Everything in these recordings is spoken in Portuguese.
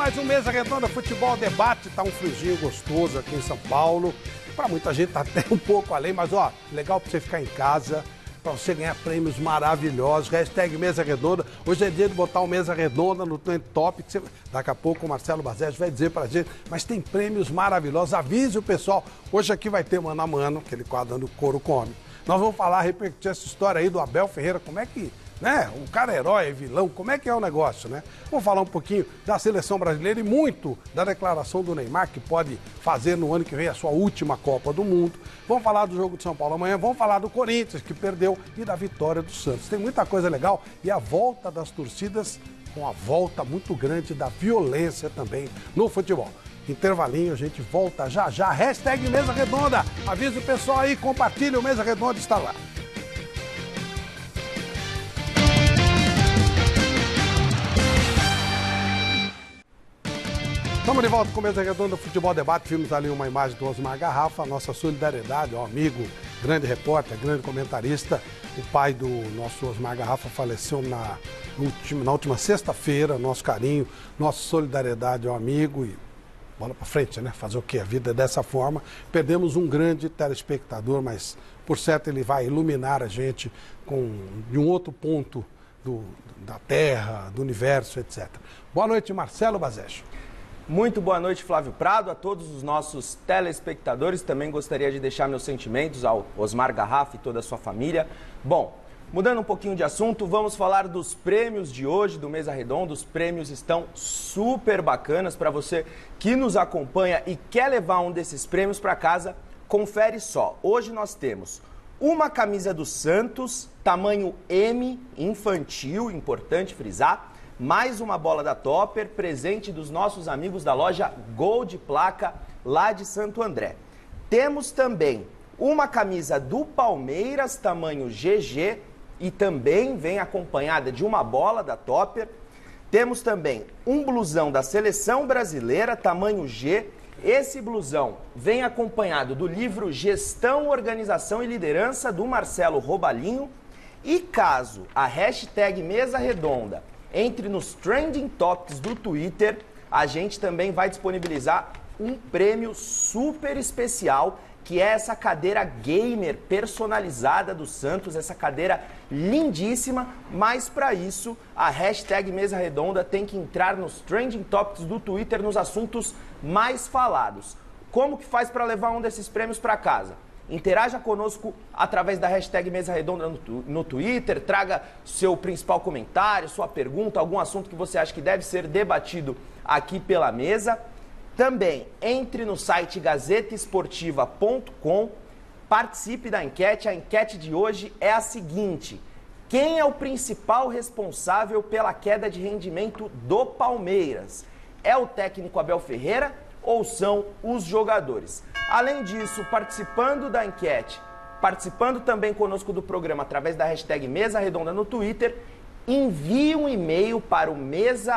mais um Mesa Redonda Futebol Debate. Tá um friozinho gostoso aqui em São Paulo. Para muita gente tá até um pouco além, mas ó, legal para você ficar em casa, para você ganhar prêmios maravilhosos. Hashtag Mesa Redonda. Hoje é dia de botar o Mesa Redonda no Trend Top. Daqui a pouco o Marcelo Bazés vai dizer pra gente, mas tem prêmios maravilhosos. Avise o pessoal. Hoje aqui vai ter Mano a Mano, aquele quadro do Couro Come. Nós vamos falar, repetir essa história aí do Abel Ferreira, como é que, né, o cara é herói, é vilão, como é que é o negócio, né? Vamos falar um pouquinho da seleção brasileira e muito da declaração do Neymar, que pode fazer no ano que vem a sua última Copa do Mundo. Vamos falar do jogo de São Paulo amanhã, vamos falar do Corinthians, que perdeu, e da vitória do Santos. Tem muita coisa legal e a volta das torcidas, com a volta muito grande da violência também no futebol. Intervalinho, a gente volta já já. Hashtag Mesa Redonda. Avisa o pessoal aí, compartilha, o Mesa Redonda está lá. Estamos de volta com o Mesa Redonda Futebol Debate. Vimos ali uma imagem do Osmar Garrafa, nossa solidariedade, ó, amigo, grande repórter, grande comentarista. O pai do nosso Osmar Garrafa faleceu na última sexta-feira. Nosso carinho, nossa solidariedade ao amigo e bola para frente, né? Fazer o quê? A vida é dessa forma. Perdemos um grande telespectador, mas por certo ele vai iluminar a gente de um outro ponto da Terra, do universo, etc. Boa noite, Marcelo Bazés. Muito boa noite, Flávio Prado, a todos os nossos telespectadores. Também gostaria de deixar meus sentimentos ao Osmar Garrafa e toda a sua família. Bom, mudando um pouquinho de assunto, vamos falar dos prêmios de hoje do Mesa Redonda. Os prêmios estão super bacanas para você que nos acompanha e quer levar um desses prêmios para casa. Confere só, hoje nós temos uma camisa do Santos, tamanho M, infantil, importante frisar, mais uma bola da Topper, presente dos nossos amigos da loja Gol de Placa, lá de Santo André. Temos também uma camisa do Palmeiras, tamanho GG, e também vem acompanhada de uma bola da Topper. Temos também um blusão da Seleção Brasileira, tamanho G. Esse blusão vem acompanhado do livro Gestão, Organização e Liderança, do Marcelo Robalinho. E caso a hashtag Mesa Redonda entre nos Trending Topics do Twitter, a gente também vai disponibilizar um prêmio super especial, que é essa cadeira gamer personalizada do Santos, essa cadeira lindíssima, mas para isso a hashtag Mesa Redonda tem que entrar nos Trending Topics do Twitter, nos assuntos mais falados. Como que faz para levar um desses prêmios para casa? Interaja conosco através da hashtag Mesa Redonda no Twitter, traga seu principal comentário, sua pergunta, algum assunto que você acha que deve ser debatido aqui pela mesa. Também entre no site gazetaesportiva.com, participe da enquete. A enquete de hoje é a seguinte: quem é o principal responsável pela queda de rendimento do Palmeiras? É o técnico Abel Ferreira ou são os jogadores? Além disso, participando da enquete, participando também conosco do programa através da hashtag Mesa Redonda no Twitter, envie um e-mail para o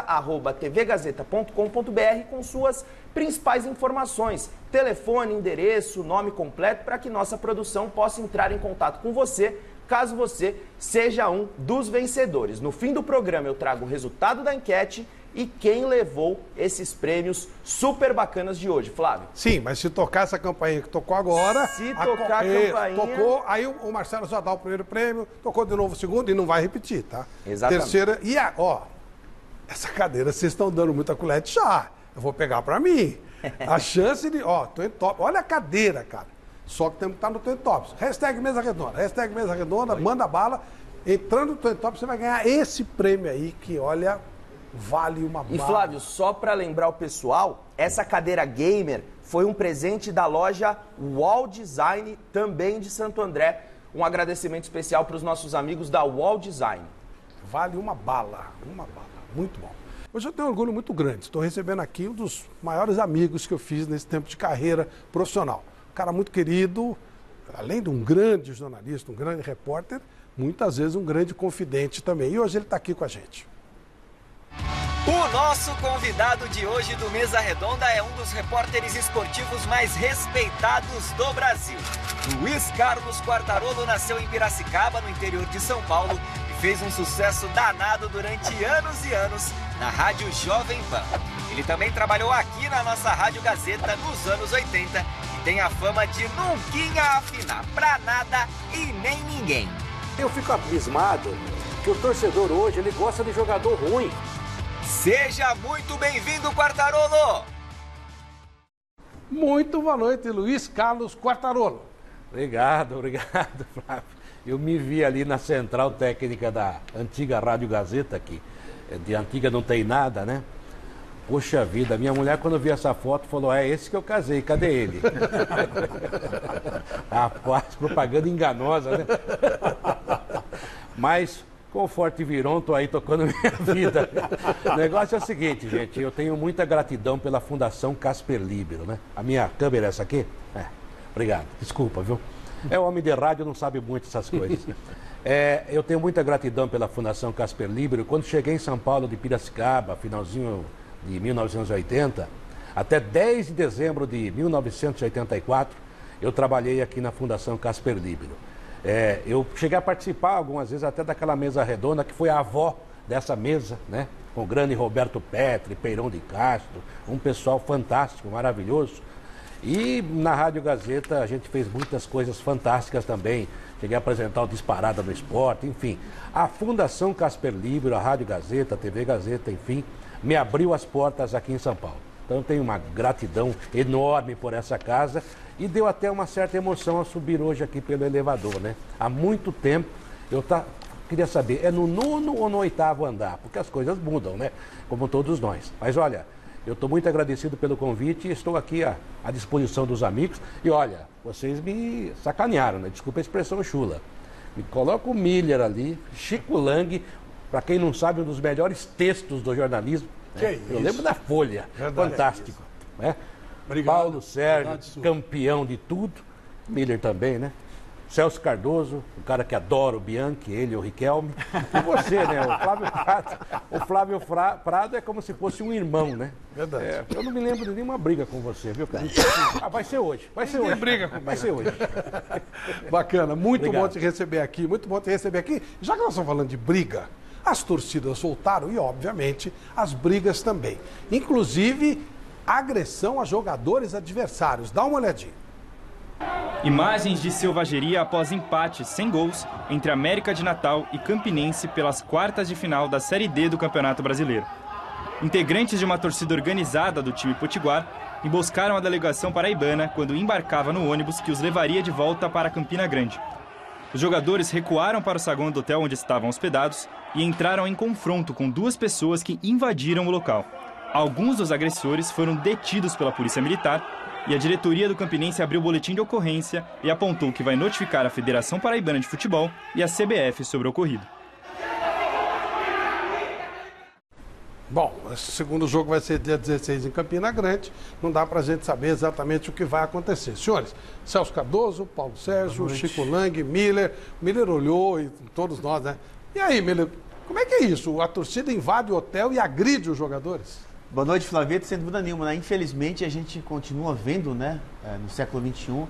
mesa@tvgazeta.com.br com suas principais informações, telefone, endereço, nome completo, para que nossa produção possa entrar em contato com você, caso você seja um dos vencedores. No fim do programa eu trago o resultado da enquete e quem levou esses prêmios super bacanas de hoje, Flávio. Sim, mas se tocar essa campainha que tocou agora... Se tocar a campainha... Tocou, aí o Marcelo já dá o primeiro prêmio, tocou de novo o segundo e não vai repetir, tá? Exatamente. Terceira, e ó, essa cadeira vocês estão dando muita colher de chá. Eu vou pegar pra mim. A chance de... Ó, tô em top. Olha a cadeira, cara. Só que temos que estar no Trend Tops. Hashtag Mesa Redonda. Hashtag Mesa Redonda, manda bala. Entrando no Trend Tops, você vai ganhar esse prêmio aí que, olha... vale uma bala. E Flávio, só para lembrar o pessoal, essa cadeira gamer foi um presente da loja Wall Design, também de Santo André. Um agradecimento especial para os nossos amigos da Wall Design. Vale uma bala, muito bom. Hoje eu tenho um orgulho muito grande, estou recebendo aqui um dos maiores amigos que eu fiz nesse tempo de carreira profissional. Um cara muito querido, além de um grande jornalista, um grande repórter, muitas vezes um grande confidente também. E hoje ele está aqui com a gente. O nosso convidado de hoje do Mesa Redonda é um dos repórteres esportivos mais respeitados do Brasil. Luiz Carlos Quartarolo nasceu em Piracicaba, no interior de São Paulo, e fez um sucesso danado durante anos e anos na Rádio Jovem Pan. Ele também trabalhou aqui na nossa Rádio Gazeta nos anos 80 e tem a fama de nunca afinar pra nada e nem ninguém. Eu fico abismado que o torcedor hoje ele gosta de jogador ruim. Seja muito bem-vindo, Quartarolo! Muito boa noite, Luiz Carlos Quartarolo. Obrigado, Flávio. Eu me vi ali na central técnica da antiga Rádio Gazeta aqui. De antiga não tem nada, né? Poxa vida, minha mulher quando viu essa foto falou, é esse que eu casei, cadê ele? Rapaz, propaganda enganosa, né? Mas, com o Forte Viron, tô aí tocando minha vida. O negócio é o seguinte, gente, eu tenho muita gratidão pela Fundação Casper Libero, né? A minha câmera é essa aqui? Obrigado, desculpa, viu? É homem de rádio, não sabe muito essas coisas. Eu tenho muita gratidão pela Fundação Casper Libero. Quando cheguei em São Paulo de Piracicaba, finalzinho de 1980, até 10 de dezembro de 1984, eu trabalhei aqui na Fundação Casper Libero. Eu cheguei a participar algumas vezes até daquela mesa redonda, que foi a avó dessa mesa, né? Com o grande Roberto Petri, Peirão de Castro, um pessoal fantástico, maravilhoso. E na Rádio Gazeta a gente fez muitas coisas fantásticas também. Cheguei a apresentar o Disparada no Esporte, enfim. A Fundação Casper Libero, a Rádio Gazeta, a TV Gazeta, enfim, me abriu as portas aqui em São Paulo. Então eu tenho uma gratidão enorme por essa casa e deu até uma certa emoção ao subir hoje aqui pelo elevador, né? Há muito tempo eu queria saber, é no 9º ou no 8º andar? Porque as coisas mudam, né? Como todos nós. Mas olha, eu estou muito agradecido pelo convite e estou aqui à disposição dos amigos. E olha, vocês me sacanearam, né? Desculpa a expressão chula. Me coloca o Miller ali, Chico Lang, para quem não sabe, um dos melhores textos do jornalismo. Né? Eu lembro da Folha, verdade, fantástico. Né? Obrigado. Paulo Sérgio, campeão de tudo. Miller também, né? Celso Cardoso, o cara que adora o Bianchi, ele, o Riquelme. E você, né? O Flávio Prado é como se fosse um irmão, né? Verdade. Eu não me lembro de nenhuma briga com você, viu, cara? Vai ser hoje. Vai ser hoje. Briga comigo. Vai ser hoje. Bacana, muito Obrigado. Bom te receber aqui, muito bom te receber aqui. Já que nós estamos falando de briga, as torcidas voltaram e, obviamente, as brigas também. Inclusive, agressão a jogadores adversários. Dá uma olhadinha. Imagens de selvageria após empate sem gols entre América de Natal e Campinense pelas quartas de final da Série D do Campeonato Brasileiro. Integrantes de uma torcida organizada do time potiguar emboscaram a delegação paraibana quando embarcava no ônibus que os levaria de volta para Campina Grande. Os jogadores recuaram para o saguão do hotel onde estavam hospedados e entraram em confronto com duas pessoas que invadiram o local. Alguns dos agressores foram detidos pela Polícia Militar e a diretoria do Campinense abriu boletim de ocorrência e apontou que vai notificar a Federação Paraibana de Futebol e a CBF sobre o ocorrido. Bom, esse segundo jogo vai ser dia 16 em Campina Grande. Não dá pra gente saber exatamente o que vai acontecer. Senhores, Celso Cardoso, Paulo Sérgio, Chico Lang, Miller. Miller olhou e todos nós, né? E aí, Miller, como é que é isso? A torcida invade o hotel e agride os jogadores? Boa noite, Flavio, sem dúvida nenhuma, né? Infelizmente a gente continua vendo, né, no século XXI,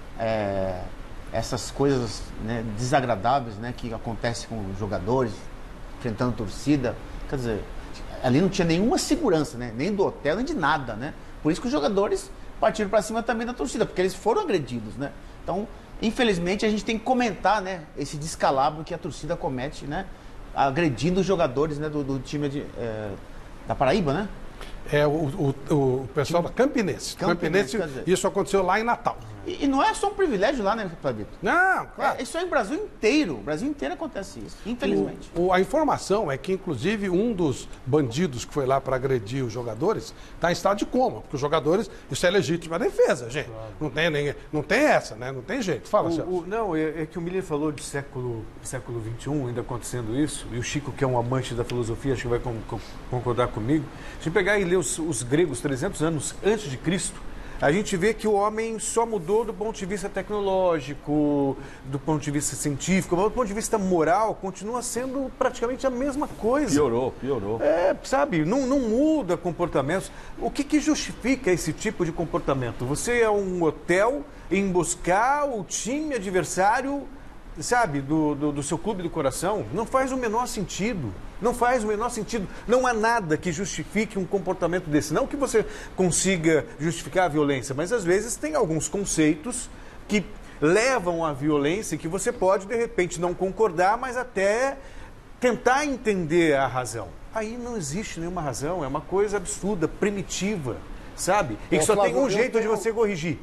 essas coisas, né, desagradáveis, né, que acontecem com os jogadores, enfrentando a torcida. Quer dizer, ali não tinha nenhuma segurança, né, nem do hotel, nem de nada, né? Por isso que os jogadores partiram para cima também da torcida, porque eles foram agredidos, né? Então, infelizmente, a gente tem que comentar, né, esse descalabro que a torcida comete, né, agredindo os jogadores, né, do time da Paraíba, né? O pessoal da Campinense. Campinense, isso aconteceu lá em Natal. E não é só um privilégio lá, né, Flavito? Não, claro. Isso é em Brasil inteiro. O Brasil inteiro acontece isso, infelizmente. A informação é que, inclusive, um dos bandidos que foi lá para agredir os jogadores está em estado de coma. Porque os jogadores, isso é legítima defesa, gente. Claro. Não tem essa, né? Não tem jeito. Fala, Celso. Não, é que o Miller falou de século XXI, ainda acontecendo isso. E o Chico, que é um amante da filosofia, acho que vai concordar comigo. Se pegar e ler os gregos 300 anos antes de Cristo, a gente vê que o homem só mudou do ponto de vista tecnológico, do ponto de vista científico, mas do ponto de vista moral, continua sendo praticamente a mesma coisa. Piorou. Sabe, não muda comportamentos. O que justifica esse tipo de comportamento? Você é um hotel emboscar o time adversário sabe, do seu clube do coração, não faz o menor sentido. Não faz o menor sentido. Não há nada que justifique um comportamento desse. Não que você consiga justificar a violência, mas às vezes tem alguns conceitos que levam à violência e que você pode, de repente, não concordar, mas até tentar entender a razão. Aí não existe nenhuma razão, é uma coisa absurda, primitiva, sabe? E que só tem um jeito de você corrigir.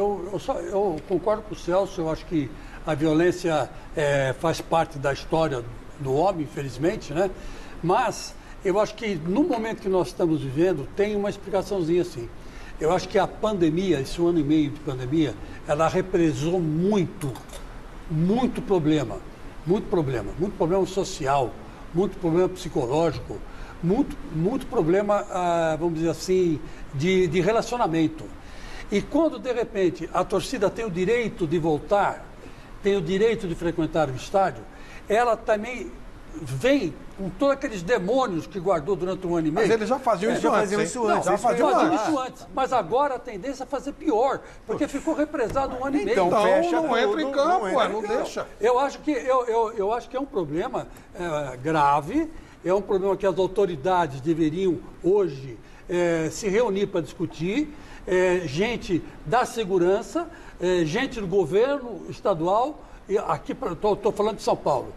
Eu concordo com o Celso, eu acho que a violência faz parte da história do homem, infelizmente, né? Mas eu acho que no momento que nós estamos vivendo, tem uma explicaçãozinha assim. Eu acho que a pandemia, esse 1 ano e meio de pandemia, ela represou muito problema social, muito problema psicológico, muito problema, vamos dizer assim, de relacionamento. E quando, de repente, a torcida tem o direito de voltar, tem o direito de frequentar o estádio, ela também vem com todos aqueles demônios que guardou durante 1 ano e meio. Mas eles já faziam isso antes. Já faziam isso antes. Mas agora a tendência é fazer pior, porque ficou represado 1 ano e meio. Então não entra em campo, não deixa. Eu acho que é um problema grave, é um problema que as autoridades deveriam hoje se reunir para discutir, gente da segurança, gente do governo estadual, e aqui estou falando de São Paulo.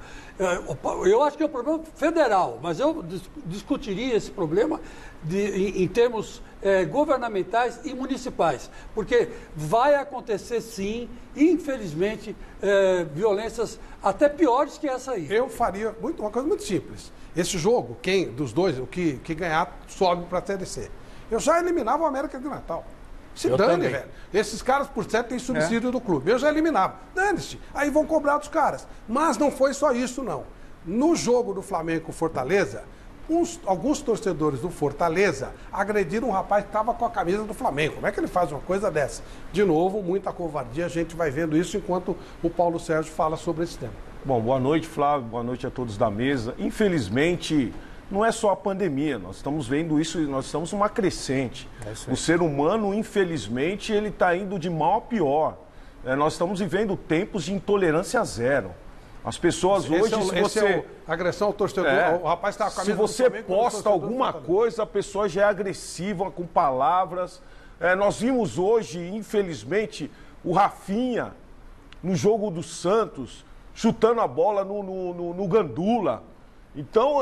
Eu acho que é um problema federal, mas eu discutiria esse problema em termos governamentais e municipais, porque vai acontecer sim, infelizmente, violências até piores que essa aí. Eu faria uma coisa muito simples. Esse jogo, quem dos dois, o que ganhar, sobe para a Série C. Eu já eliminava o América de Natal. Se dane, velho. Esses caras, por certo, têm subsídio do clube. Eu já eliminava. Dane-se. Aí vão cobrar dos caras. Mas não foi só isso, não. No jogo do Flamengo com Fortaleza, alguns torcedores do Fortaleza agrediram um rapaz que estava com a camisa do Flamengo. Como é que ele faz uma coisa dessa? De novo, muita covardia. A gente vai vendo isso enquanto o Paulo Sérgio fala sobre esse tema. Bom, boa noite, Flávio. Boa noite a todos da mesa. Infelizmente, não é só a pandemia, nós estamos vendo isso, nós estamos numa crescente. O ser humano, infelizmente, ele está indo de mal a pior. Nós estamos vivendo tempos de intolerância zero. As pessoas hoje, se você... agressão ao torcedor, o rapaz está com a camisa se você posta alguma coisa, a pessoa já é agressiva com palavras. Nós vimos hoje, infelizmente, o Rafinha, no jogo do Santos, chutando a bola no Gandula. Então,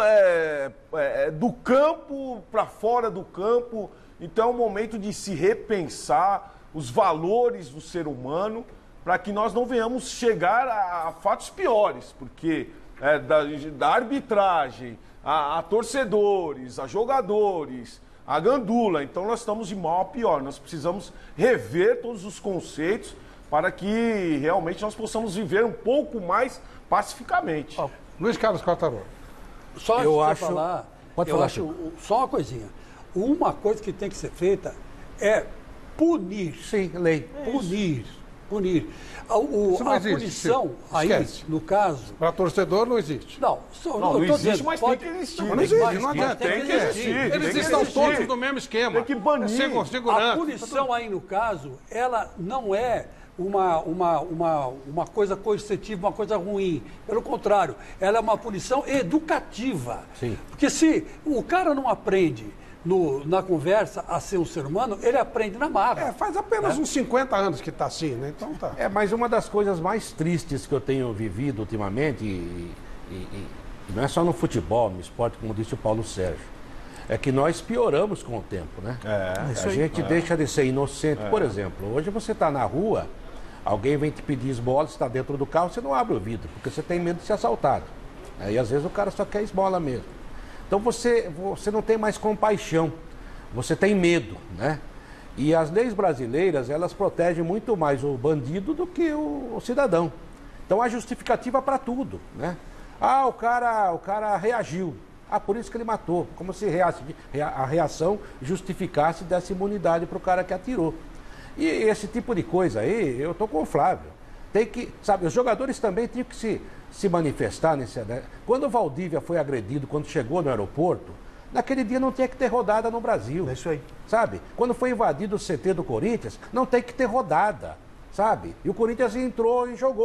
do campo para fora do campo, então é um momento de se repensar os valores do ser humano para que nós não venhamos chegar a fatos piores, porque da arbitragem, a torcedores, a jogadores, a Gandula, então nós estamos de mal a pior. Nós precisamos rever todos os conceitos para que realmente nós possamos viver um pouco mais pacificamente. Luiz Carlos Quartarolo. Só uma coisinha. Uma coisa que tem que ser feita é punir. Sim, lei. Punir. A punição aí, no caso... Para torcedor não existe. Não existe, mas tem que existir. Não existe, não adianta. Tem que existir. Eles estão todos no mesmo esquema. Tem que banir. A punição aí, no caso, ela não é uma coisa coercitiva, uma coisa ruim. Pelo contrário, ela é uma punição educativa. Sim. Porque se o cara não aprende na conversa a ser um ser humano, ele aprende na marra. Faz apenas uns 50 anos que está assim, né? Então tá. Mas uma das coisas mais tristes que eu tenho vivido ultimamente, e não é só no futebol, no esporte, como disse o Paulo Sérgio, é que nós pioramos com o tempo, né? A gente deixa de ser inocente. Por exemplo, hoje você está na rua, alguém vem te pedir esmola, você está dentro do carro, você não abre o vidro, porque você tem medo de ser assaltado. E às vezes o cara só quer esmola mesmo. Então você não tem mais compaixão, você tem medo, né? E as leis brasileiras, elas protegem muito mais o bandido do que o cidadão. Então há justificativa para tudo, né? O cara reagiu. Por isso que ele matou. Como se a reação justificasse dessa imunidade para o cara que atirou. E esse tipo de coisa aí, eu estou com o Flávio. Tem que, sabe, os jogadores também tinham que se manifestar nesse... Né? Quando o Valdívia foi agredido, quando chegou no aeroporto, naquele dia não tinha que ter rodada no Brasil. É isso aí. Sabe? Quando foi invadido o CT do Corinthians, não tem que ter rodada, sabe? E o Corinthians entrou e jogou.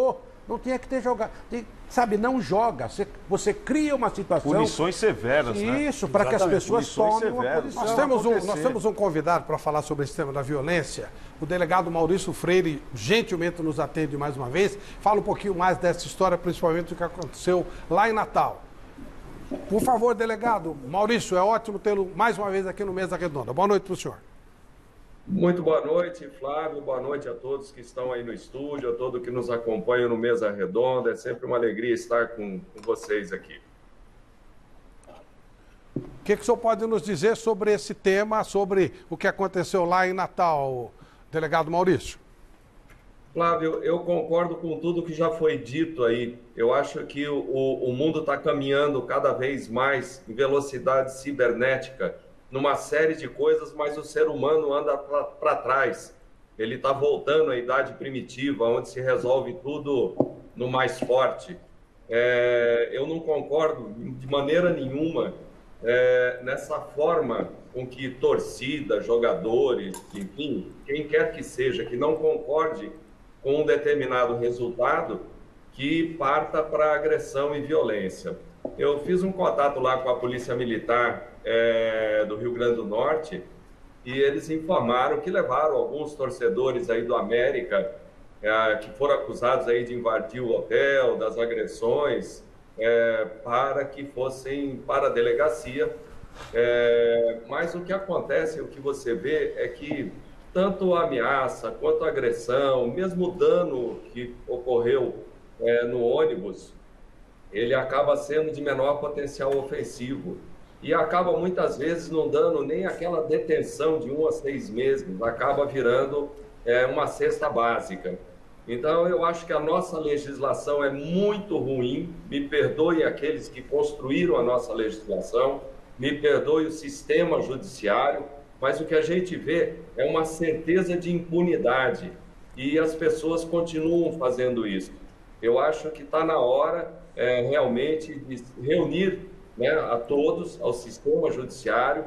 Não tinha que ter jogado. Sabe, não joga. Você cria uma situação... Punições severas, né? Isso, para que as pessoas tomem uma posição. Nós temos um convidado para falar sobre esse tema da violência. O delegado Maurício Freire gentilmente nos atende mais uma vez. Fala um pouquinho mais dessa história, principalmente do que aconteceu lá em Natal. Por favor, delegado. Maurício, é ótimo tê-lo mais uma vez aqui no Mesa Redonda. Boa noite para o senhor. Muito boa noite, Flávio. Boa noite a todos que estão aí no estúdio, a todos que nos acompanham no Mesa Redonda. É sempre uma alegria estar com vocês aqui. O que o senhor pode nos dizer sobre esse tema, sobre o que aconteceu lá em Natal, delegado Maurício? Flávio, eu concordo com tudo que já foi dito aí. Eu acho que o mundo está caminhando cada vez mais em velocidade cibernética, numa série de coisas, mas o ser humano anda para trás. Ele está voltando à idade primitiva, onde se resolve tudo no mais forte. Eu não concordo de maneira nenhuma nessa forma com que torcida, jogadores, enfim, quem quer que seja, que não concorde com um determinado resultado, que parta para agressão e violência. Eu fiz um contato lá com a Polícia Militar do Rio Grande do Norte e eles informaram que levaram alguns torcedores aí do América que foram acusados aí de invadir o hotel, das agressões, para que fossem para a delegacia. Mas o que acontece, o que você vê é que tanto a ameaça quanto a agressão, mesmo o dano que ocorreu no ônibus, ele acaba sendo de menor potencial ofensivo e acaba muitas vezes não dando nem aquela detenção de 1 a 6 meses, acaba virando uma cesta básica. Então eu acho que a nossa legislação é muito ruim, me perdoe aqueles que construíram a nossa legislação, me perdoe o sistema judiciário, mas o que a gente vê é uma certeza de impunidade e as pessoas continuam fazendo isso. Eu acho que está na hora realmente de reunir a todos, ao sistema judiciário.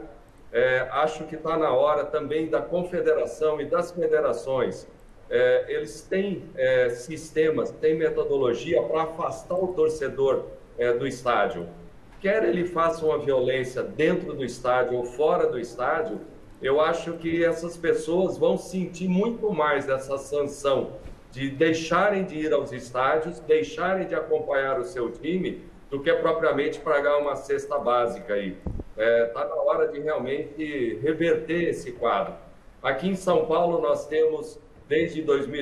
Acho que está na hora também da confederação e das federações. Eles têm sistemas, têm metodologia para afastar o torcedor do estádio. Quer ele faça uma violência dentro do estádio ou fora do estádio, eu acho que essas pessoas vão sentir muito mais essa sanção de deixarem de ir aos estádios, deixarem de acompanhar o seu time, do que propriamente pagar uma cesta básica aí. Está na hora de realmente reverter esse quadro. Aqui em São Paulo nós temos, desde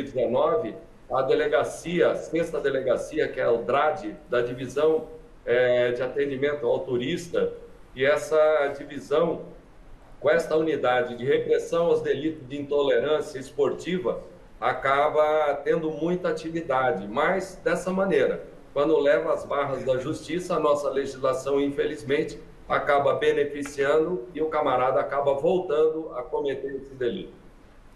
2019, a delegacia, a 6ª delegacia, que é o DRAD, da Divisão de Atendimento ao Turista, e essa divisão, com esta unidade de repressão aos delitos de intolerância esportiva, acaba tendo muita atividade, mas dessa maneira, quando leva as barras da justiça, a nossa legislação, infelizmente, acaba beneficiando e o camarada acaba voltando a cometer esse delito.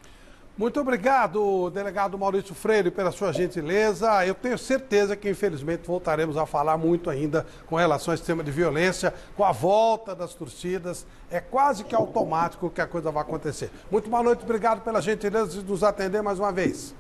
Muito obrigado, delegado Maurício Freire, pela sua gentileza. Eu tenho certeza que, infelizmente, voltaremos a falar muito ainda com relação ao sistema de violência, com a volta das torcidas. É quase que automático que a coisa vai acontecer. Muito boa noite, obrigado pela gentileza de nos atender mais uma vez.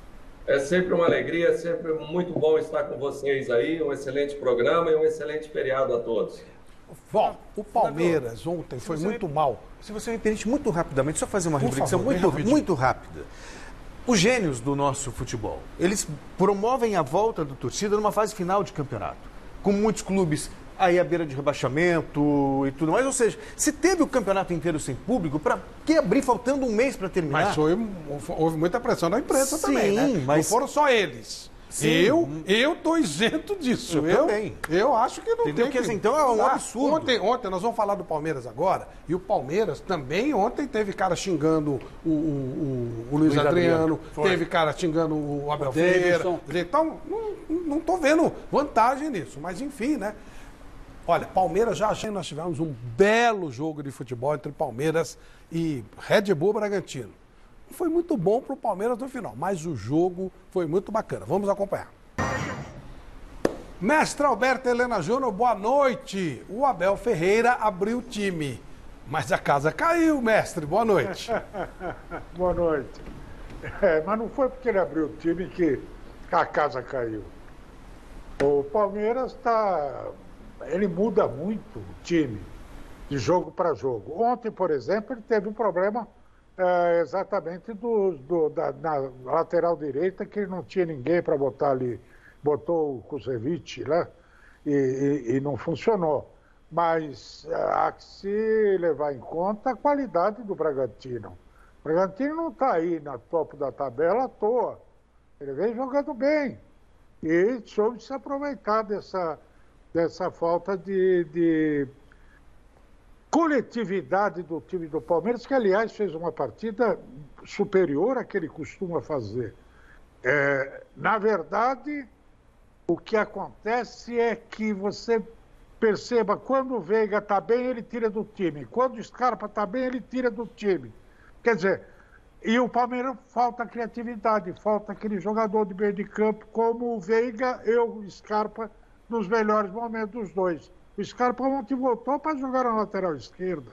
É sempre uma alegria, é sempre muito bom estar com vocês aí. Um excelente programa e um excelente feriado a todos. Bom, o Palmeiras ontem foi muito mal. Se você me permite, muito rapidamente, só fazer uma Por reflexão favor, muito rápida. Os gênios do nosso futebol, eles promovem a volta da torcida numa fase final de campeonato. Com muitos clubes aí à beira de rebaixamento e tudo mais. Ou seja, se teve o campeonato inteiro sem público, para que abrir faltando um mês para terminar? Mas houve muita pressão da imprensa também, né? Mas... Não foram só eles. Sim. Eu tô isento disso. Eu também. Eu acho que não Entendeu? tem que... Então é um absurdo. Ontem nós vamos falar do Palmeiras agora, e o Palmeiras também ontem teve cara xingando o Luiz Adriano, teve cara xingando o Abel Ferreira. Então, não tô vendo vantagem nisso, mas enfim, né? Olha, Palmeiras já nós tivemos um belo jogo de futebol entre Palmeiras e Red Bull Bragantino. Foi muito bom para o Palmeiras no final, mas o jogo foi muito bacana. Vamos acompanhar. Mestre Alberto Helena Júnior, boa noite. O Abel Ferreira abriu o time, mas a casa caiu, mestre. Boa noite. Boa noite. Mas não foi porque ele abriu o time que a casa caiu. O Palmeiras ele muda muito o time de jogo para jogo. Ontem, por exemplo, ele teve um problema exatamente na lateral direita, que ele não tinha ninguém para botar ali. Botou o Kusevich lá e não funcionou. Mas há que se levar em conta a qualidade do Bragantino. O Bragantino não está aí na topo da tabela à toa. Ele vem jogando bem. E soube se aproveitar dessa falta de coletividade do time do Palmeiras, que, aliás, fez uma partida superior à que ele costuma fazer. Na verdade, o que acontece é que você perceba, quando o Veiga está bem, ele tira do time. Quando o Scarpa está bem, ele tira do time. Quer dizer, e o Palmeiras falta criatividade, falta aquele jogador de meio de campo como o Veiga e o Scarpa nos melhores momentos dos dois. O Scarpa ontem voltou para jogar na lateral esquerda.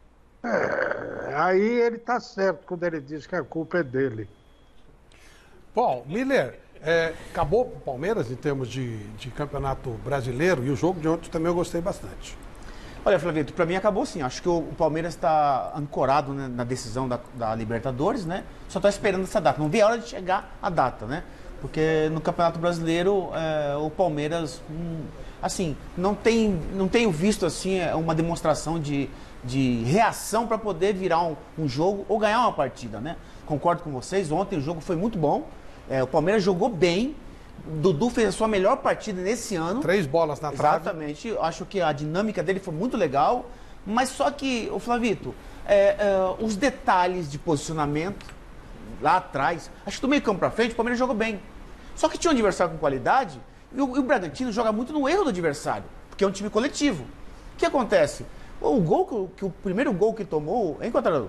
Aí ele está certo quando ele diz que a culpa é dele. Bom, Miller, acabou o Palmeiras em termos de campeonato brasileiro, e o jogo de ontem também eu gostei bastante. Olha, Flavito, para mim acabou sim. Acho que o Palmeiras está ancorado, né, na decisão da Libertadores, né? Só está esperando essa data. Não vê a hora de chegar a data, né? Porque no Campeonato Brasileiro o Palmeiras, assim, não tenho visto assim uma demonstração de reação para poder virar um jogo ou ganhar uma partida, né? Concordo com vocês. Ontem o jogo foi muito bom. O Palmeiras jogou bem. Dudu fez a sua melhor partida nesse ano. 3 bolas na trave. Exatamente. Acho que a dinâmica dele foi muito legal. Mas só que, Flavito, os detalhes de posicionamento lá atrás, acho que do meio campo para frente, o Palmeiras jogou bem. Só que tinha um adversário com qualidade e o Bragantino joga muito no erro do adversário, porque é um time coletivo. O que acontece? O primeiro gol que tomou, hein, contratador?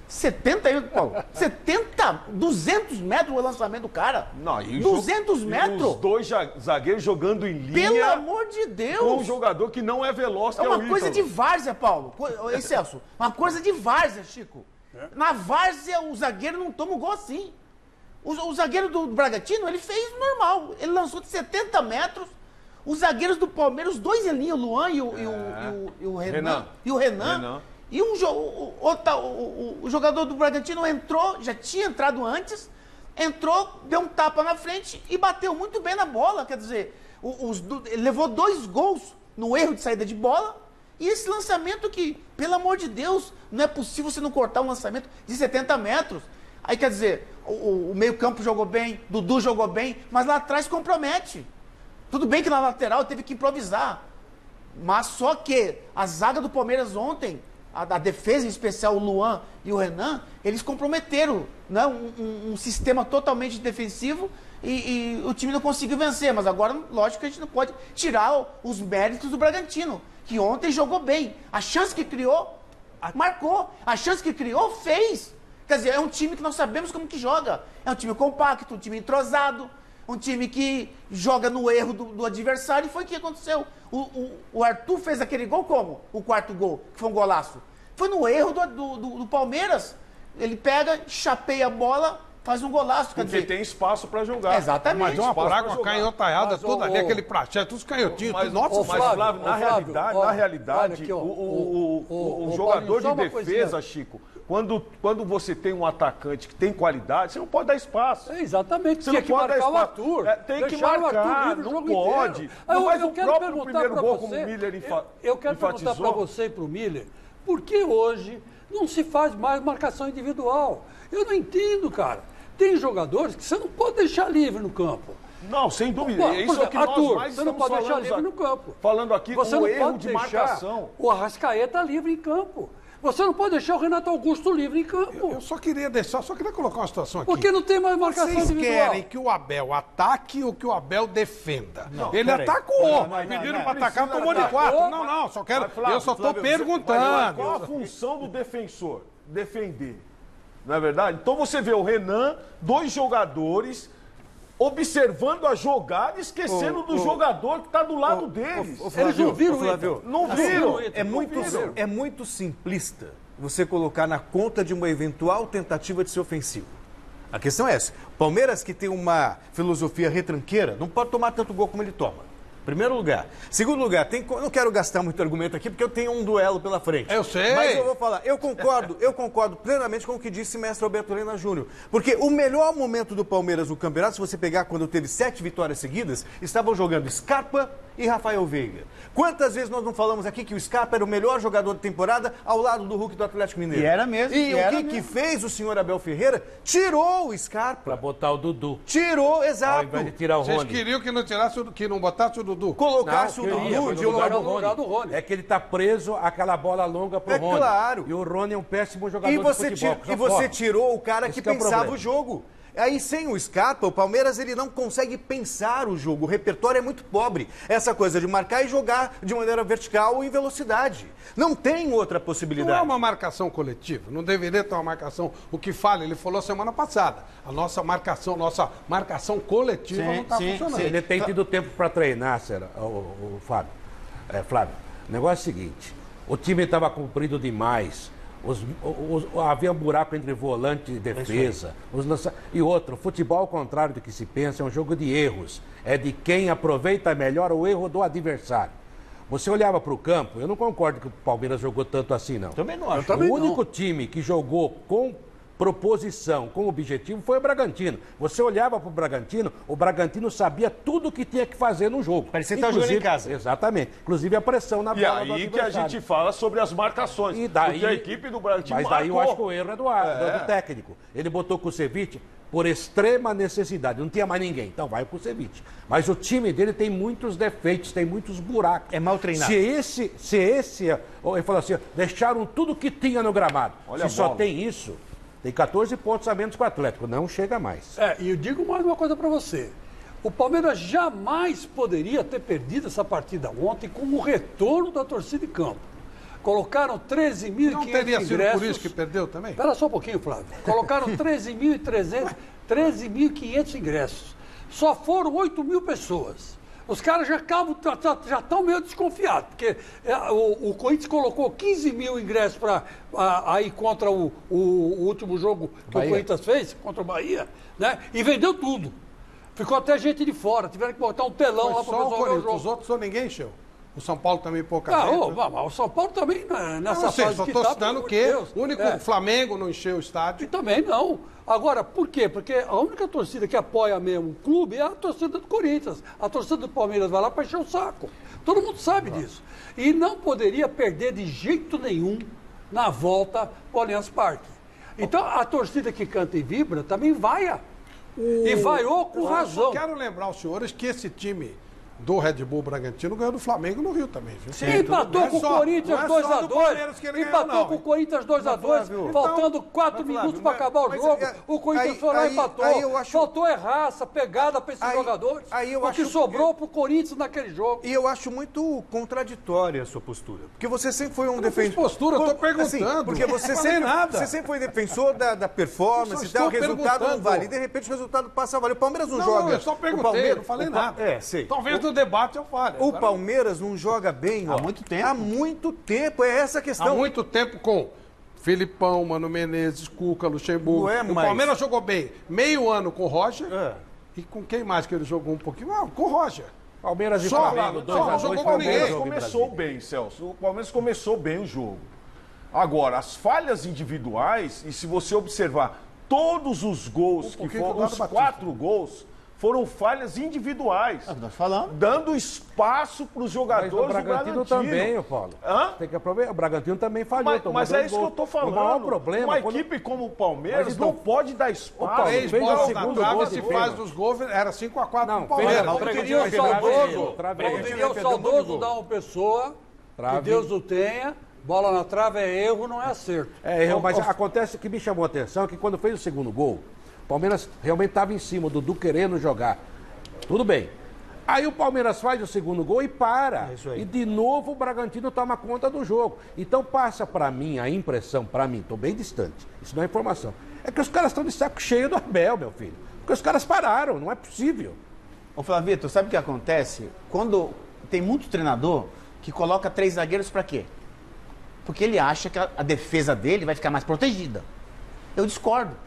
200 metros o lançamento do cara. Não, e 200 metros? Os dois zagueiros jogando em linha. Pelo amor de Deus! Com um jogador que não é veloz, que é o Ítalo. É uma coisa de várzea, Paulo. Ei, Celso, uma coisa de várzea, Chico. Na várzea, o zagueiro não toma um gol assim. O zagueiro do Bragantino, ele fez normal. Ele lançou de 70 metros. Os zagueiros do Palmeiras, os dois em linha, o Luan e o Renan. E o Renan. E o jogador do Bragantino entrou, já tinha entrado antes, entrou, deu um tapa na frente e bateu muito bem na bola. Quer dizer, ele levou 2 gols no erro de saída de bola. E esse lançamento que, pelo amor de Deus, não é possível você não cortar um lançamento de 70 metros. Aí, quer dizer, o meio-campo jogou bem, Dudu jogou bem, mas lá atrás compromete. Tudo bem que na lateral teve que improvisar. Mas só que a zaga do Palmeiras ontem, a defesa em especial, o Luan e o Renan, eles comprometeram, né, um sistema totalmente defensivo e o time não conseguiu vencer. Mas agora, lógico que a gente não pode tirar os méritos do Bragantino, que ontem jogou bem. A chance que criou, marcou. A chance que criou, fez. Quer dizer, é um time que nós sabemos como que joga. É um time compacto, um time entrosado, um time que joga no erro do adversário. E foi o que aconteceu. O Arthur fez aquele gol como? O 4º gol, que foi um golaço. Foi no erro do Palmeiras. Ele pega, chapeia a bola, faz um golaço. Porque tem espaço para jogar. Exatamente. Mas uma praga, uma canhotaiada toda ali, aquele pratinho, todos os canhotinhos. Nossa, Flávio, na realidade, o jogador de defesa, Chico, quando você tem um atacante que tem qualidade, você não pode dar espaço. Exatamente. Você não pode dar espaço. Tem que marcar, não pode. Mas o próprio primeiro gol, como o Miller enfatizou. Eu quero perguntar para você e para o Miller, por que hoje não se faz mais marcação individual? Eu não entendo, cara. Tem jogadores que você não pode deixar livre no campo. Não, sem dúvida. É isso que nós mais você não pode deixar livre no campo. Falando aqui você o erro de marcação. O Arrascaeta livre em campo. Você não pode deixar o Renato Augusto livre em campo. Eu só queria colocar uma situação aqui. Porque não tem mais marcação individual. Vocês querem que o Abel ataque ou que o Abel defenda? Não, ele atacou. Pediram para atacar, tomou de 4. Não, só quero. Eu só estou perguntando. Qual a função do defensor? Defender. Não é verdade? Então você vê o Renan, 2 jogadores observando a jogada, esquecendo do jogador que está do lado deles. Eles não viram, Flávio, não viram. É muito simplista você colocar na conta de uma eventual tentativa de ser ofensivo. A questão é essa. Palmeiras, que tem uma filosofia retranqueira, não pode tomar tanto gol como ele toma. Primeiro lugar. Segundo lugar, não quero gastar muito argumento aqui, porque eu tenho um duelo pela frente. Eu sei. Mas eu vou falar, eu concordo plenamente com o que disse o mestre Alberto Lena Júnior. Porque o melhor momento do Palmeiras no campeonato, se você pegar quando teve 7 vitórias seguidas, estavam jogando Scarpa e Rafael Veiga. Quantas vezes nós não falamos aqui que o Scarpa era o melhor jogador da temporada ao lado do Hulk do Atlético Mineiro? E era mesmo. E o que fez o senhor Abel Ferreira? Tirou o Scarpa. Pra botar o Dudu. Tirou, exato. Ao invés de tirar o Vocês Rony. queriam que não botasse o Dudu? Colocasse Não, o queria, Dudu mas de no um lugar lado do Rony. É que ele tá preso àquela bola longa pro Rony. Claro. E o Rony é um péssimo jogador E você, de futebol. você tirou o cara que Esse que é o pensava problema. o jogo. Aí, sem o Scarpa, o Palmeiras ele não consegue pensar o jogo. O repertório é muito pobre. Essa coisa de marcar e jogar de maneira vertical ou em velocidade. Não tem outra possibilidade. Não é uma marcação coletiva, não deveria ter uma marcação. O que fala, ele falou semana passada. A nossa marcação coletiva não está funcionando. Ele tem tido tempo para treinar, o Fábio. Flávio, o negócio é o seguinte: o time estava comprido demais. Havia um buraco entre volante e defesa. E outro, futebol, ao contrário do que se pensa, é um jogo de erros. É de quem aproveita melhor o erro do adversário. Você olhava para o campo, eu não concordo que o Palmeiras jogou tanto assim, não. Também não acho. O único time que jogou com proposição, com objetivo, foi o Bragantino. Você olhava para o Bragantino sabia tudo o que tinha que fazer no jogo. Parecia que estava jogando em casa. Exatamente. Inclusive a pressão na bola do aí que a adversário. gente fala sobre as marcações. E daí, porque a equipe do Bragantino mas daí eu marcou. acho que o erro é do técnico. Ele botou o Kusevich por extrema necessidade. Não tinha mais ninguém. Então vai o Kusevich. Mas o time dele tem muitos defeitos, tem muitos buracos. É mal treinado. Se esse ele falou assim, deixaram tudo que tinha no gramado. Olha se só tem isso, tem 14 pontos a menos que o Atlético. Não chega mais. E eu digo mais uma coisa para você. O Palmeiras jamais poderia ter perdido essa partida ontem com o retorno da torcida em campo. Colocaram 13.500 ingressos. Não teria sido por isso que perdeu também? Espera só um pouquinho, Flávio. Colocaram 13.500 ingressos. Só foram 8.000 pessoas. Os caras já estão meio desconfiados, porque o Corinthians colocou 15.000 ingressos aí contra o último jogo que o Corinthians fez, contra o Bahia, né? E vendeu tudo. Ficou até gente de fora, tiveram que botar um telão lá para o pessoal ver o jogo. Os outros ou ninguém encheu. O São Paulo também pouca gente. O São Paulo também nessa fase só que estou tá, citando pelo que amor de Deus. o único Flamengo não encheu o estádio. E também não. Agora, por quê? Porque a única torcida que apoia mesmo o clube é a torcida do Corinthians. A torcida do Palmeiras vai lá para encher o saco. Todo mundo sabe disso. E não poderia perder de jeito nenhum na volta para o Allianz Parque. Então, a torcida que canta e vibra também vaia. E vaiou com razão. Eu quero lembrar aos senhores que esse time do Red Bull Bragantino ganhou do Flamengo no Rio também, viu? Sim, empatou com o Corinthians 2-2. Empatou com o Corinthians 2-2, faltando 4 minutos para acabar o jogo. O Corinthians foi lá e empatou. Faltou raça, pegada para esses jogadores. O que sobrou para o Corinthians naquele jogo. E eu acho muito contraditória a sua postura. Porque você sempre foi um defensor. Postura, eu estou perguntando. Porque você sempre foi defensor da performance, o resultado não vale. E de repente o resultado passa a valer. O Palmeiras não joga. Eu só perguntei, não falei nada. Sei. Talvez no debate eu fale. O Palmeiras não joga bem há muito tempo. Há muito tempo, é essa a questão. Há muito tempo com Filipão, Mano Menezes, Cuca, Luxemburgo. O Palmeiras jogou bem meio ano com o Roger. E com quem mais que ele jogou um pouquinho? Com o Roger. Palmeiras e Flamengo, 2-2. O Palmeiras começou bem, Celso. O Palmeiras começou bem o jogo. Agora, as falhas individuais, e se você observar todos os gols, que foram os 4 gols, foram falhas individuais. Nós falamos. Dando espaço para os jogadores do Bragantino. Também, Paulo. Tem que aproveitar. O Bragantino também falhou. Mas é isso que eu estou falando. O maior problema, uma equipe como o Palmeiras não pode dar espaço. 3 bolas na trave, se faz dos gols, era 5-4 no Palmeiras. Como diria o saudoso da uma pessoa, que Deus o tenha, bola na trave é erro, não é acerto. Mas acontece que me chamou a atenção que quando fez o segundo gol, o Palmeiras realmente estava em cima, o Dudu querendo jogar. Tudo bem. Aí o Palmeiras faz o segundo gol e para. E de novo o Bragantino toma conta do jogo. Então passa para mim a impressão, estou bem distante, isso não é informação, é que os caras estão de saco cheio do Abel, meu filho. Porque os caras pararam, não é possível. Ô Flavito, sabe o que acontece? Quando tem muito treinador que coloca 3 zagueiros para quê? Porque ele acha que a defesa dele vai ficar mais protegida. Eu discordo.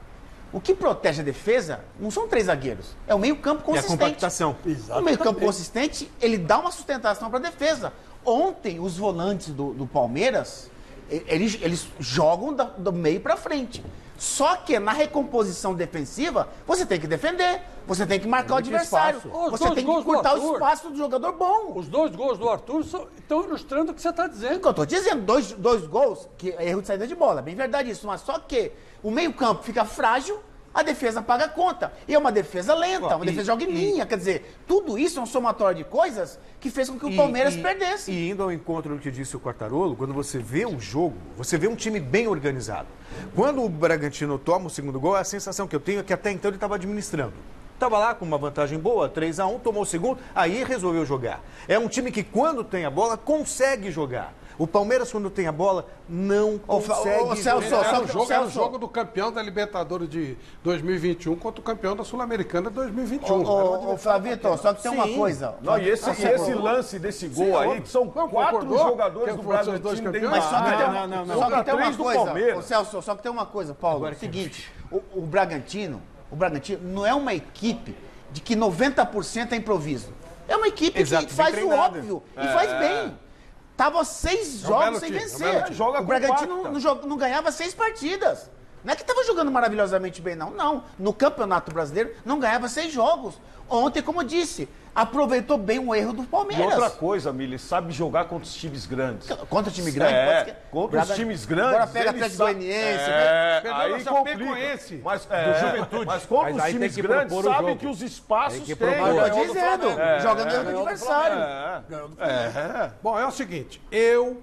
O que protege a defesa não são 3 zagueiros, é o meio-campo consistente. E a compactação. O meio-campo consistente, ele dá uma sustentação para a defesa. Ontem, os volantes do Palmeiras, eles jogam do meio para frente. Só que na recomposição defensiva, você tem que defender, você tem que marcar o adversário, você tem que encurtar o espaço do jogador bom. Os 2 gols do Arthur estão ilustrando o que você está dizendo. O que eu estou dizendo, dois gols, que é erro de saída de bola, bem verdade isso, mas só que o meio-campo fica frágil, a defesa paga a conta. E é uma defesa lenta, uma defesa joga em linha. Quer dizer, tudo isso é um somatório de coisas que fez com que o Palmeiras perdesse. E indo ao encontro do que disse o Quartarolo, quando você vê um jogo, você vê um time bem organizado. Quando o Bragantino toma o segundo gol, a sensação que eu tenho é que até então ele estava administrando. Estava lá com uma vantagem boa, 3-1, tomou o segundo, aí resolveu jogar. É um time que quando tem a bola, consegue jogar. O Palmeiras, quando tem a bola, não consegue. Celso, é o jogo do campeão da Libertadores de 2021 contra o campeão da Sul-Americana de 2021. Flavito, só que tem uma coisa. Não, e esse lance desse gol aí, são 4 jogadores do Bragantino. Mas só que tem uma coisa, Celso, só que tem uma coisa, Paulo. É o seguinte, o Bragantino não é uma equipe de que 90% é improviso. É uma equipe que faz o óbvio e faz bem. Tava 6 jogos sem vencer. O Bragantino não ganhava 6 partidas. Não é que estava jogando maravilhosamente bem, não. Não. No Campeonato Brasileiro, não ganhava 6 jogos. Ontem, como eu disse, aproveitou bem o erro do Palmeiras. E outra coisa, Mili, sabe jogar contra os times grandes. Contra o time grande? Contra os times grandes. Agora pega Atlético Goianiense. Aí complica. Mas, do Juventude. Mas contra os times grandes, sabe que os espaços têm. Eu tô dizendo, jogando erro do adversário. Bom, é o seguinte, eu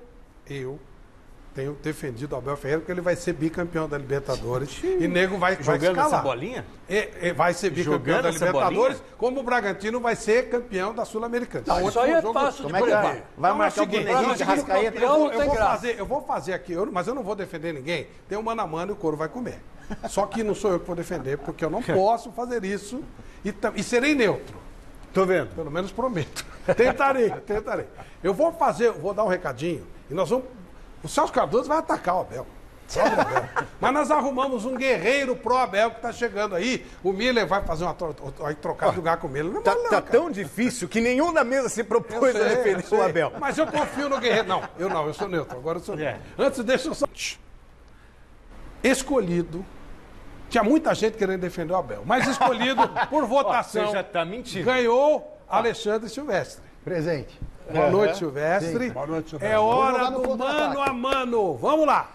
tenho defendido o Abel Ferreira porque ele vai ser bicampeão da Libertadores e nego vai jogando essa bolinha? Vai ser bicampeão da Libertadores, como o Bragantino vai ser campeão da Sul-Americana. Isso aí é fácil de provar. Vai marcar o bonequinho de Arrascaeta. Eu vou fazer aqui, mas eu não vou defender ninguém. Tem um mano a mano e o couro vai comer. Só que não sou eu que vou defender, porque eu não posso fazer isso e serei neutro. Tô vendo. Pelo menos prometo. Tentarei. Eu vou dar um recadinho e nós vamos. O Celso Cardoso vai atacar o Abel. Mas nós arrumamos um guerreiro pro Abel que tá chegando aí. O Miller vai fazer trocar de lugar com o Miller. Tá tão difícil que nenhum da mesa se propôs a defender o Abel. Mas eu confio no guerreiro. Eu sou neutro. Agora eu sou neutro. Antes, deixa eu só. Escolhido. Tinha muita gente querendo defender o Abel, mas escolhido por votação. Você já tá mentindo. Ganhou Alexandre Silvestre. Presente. Boa noite, Silvestre. Boa noite, Silvestre. É hora do mano a mano. Vamos lá.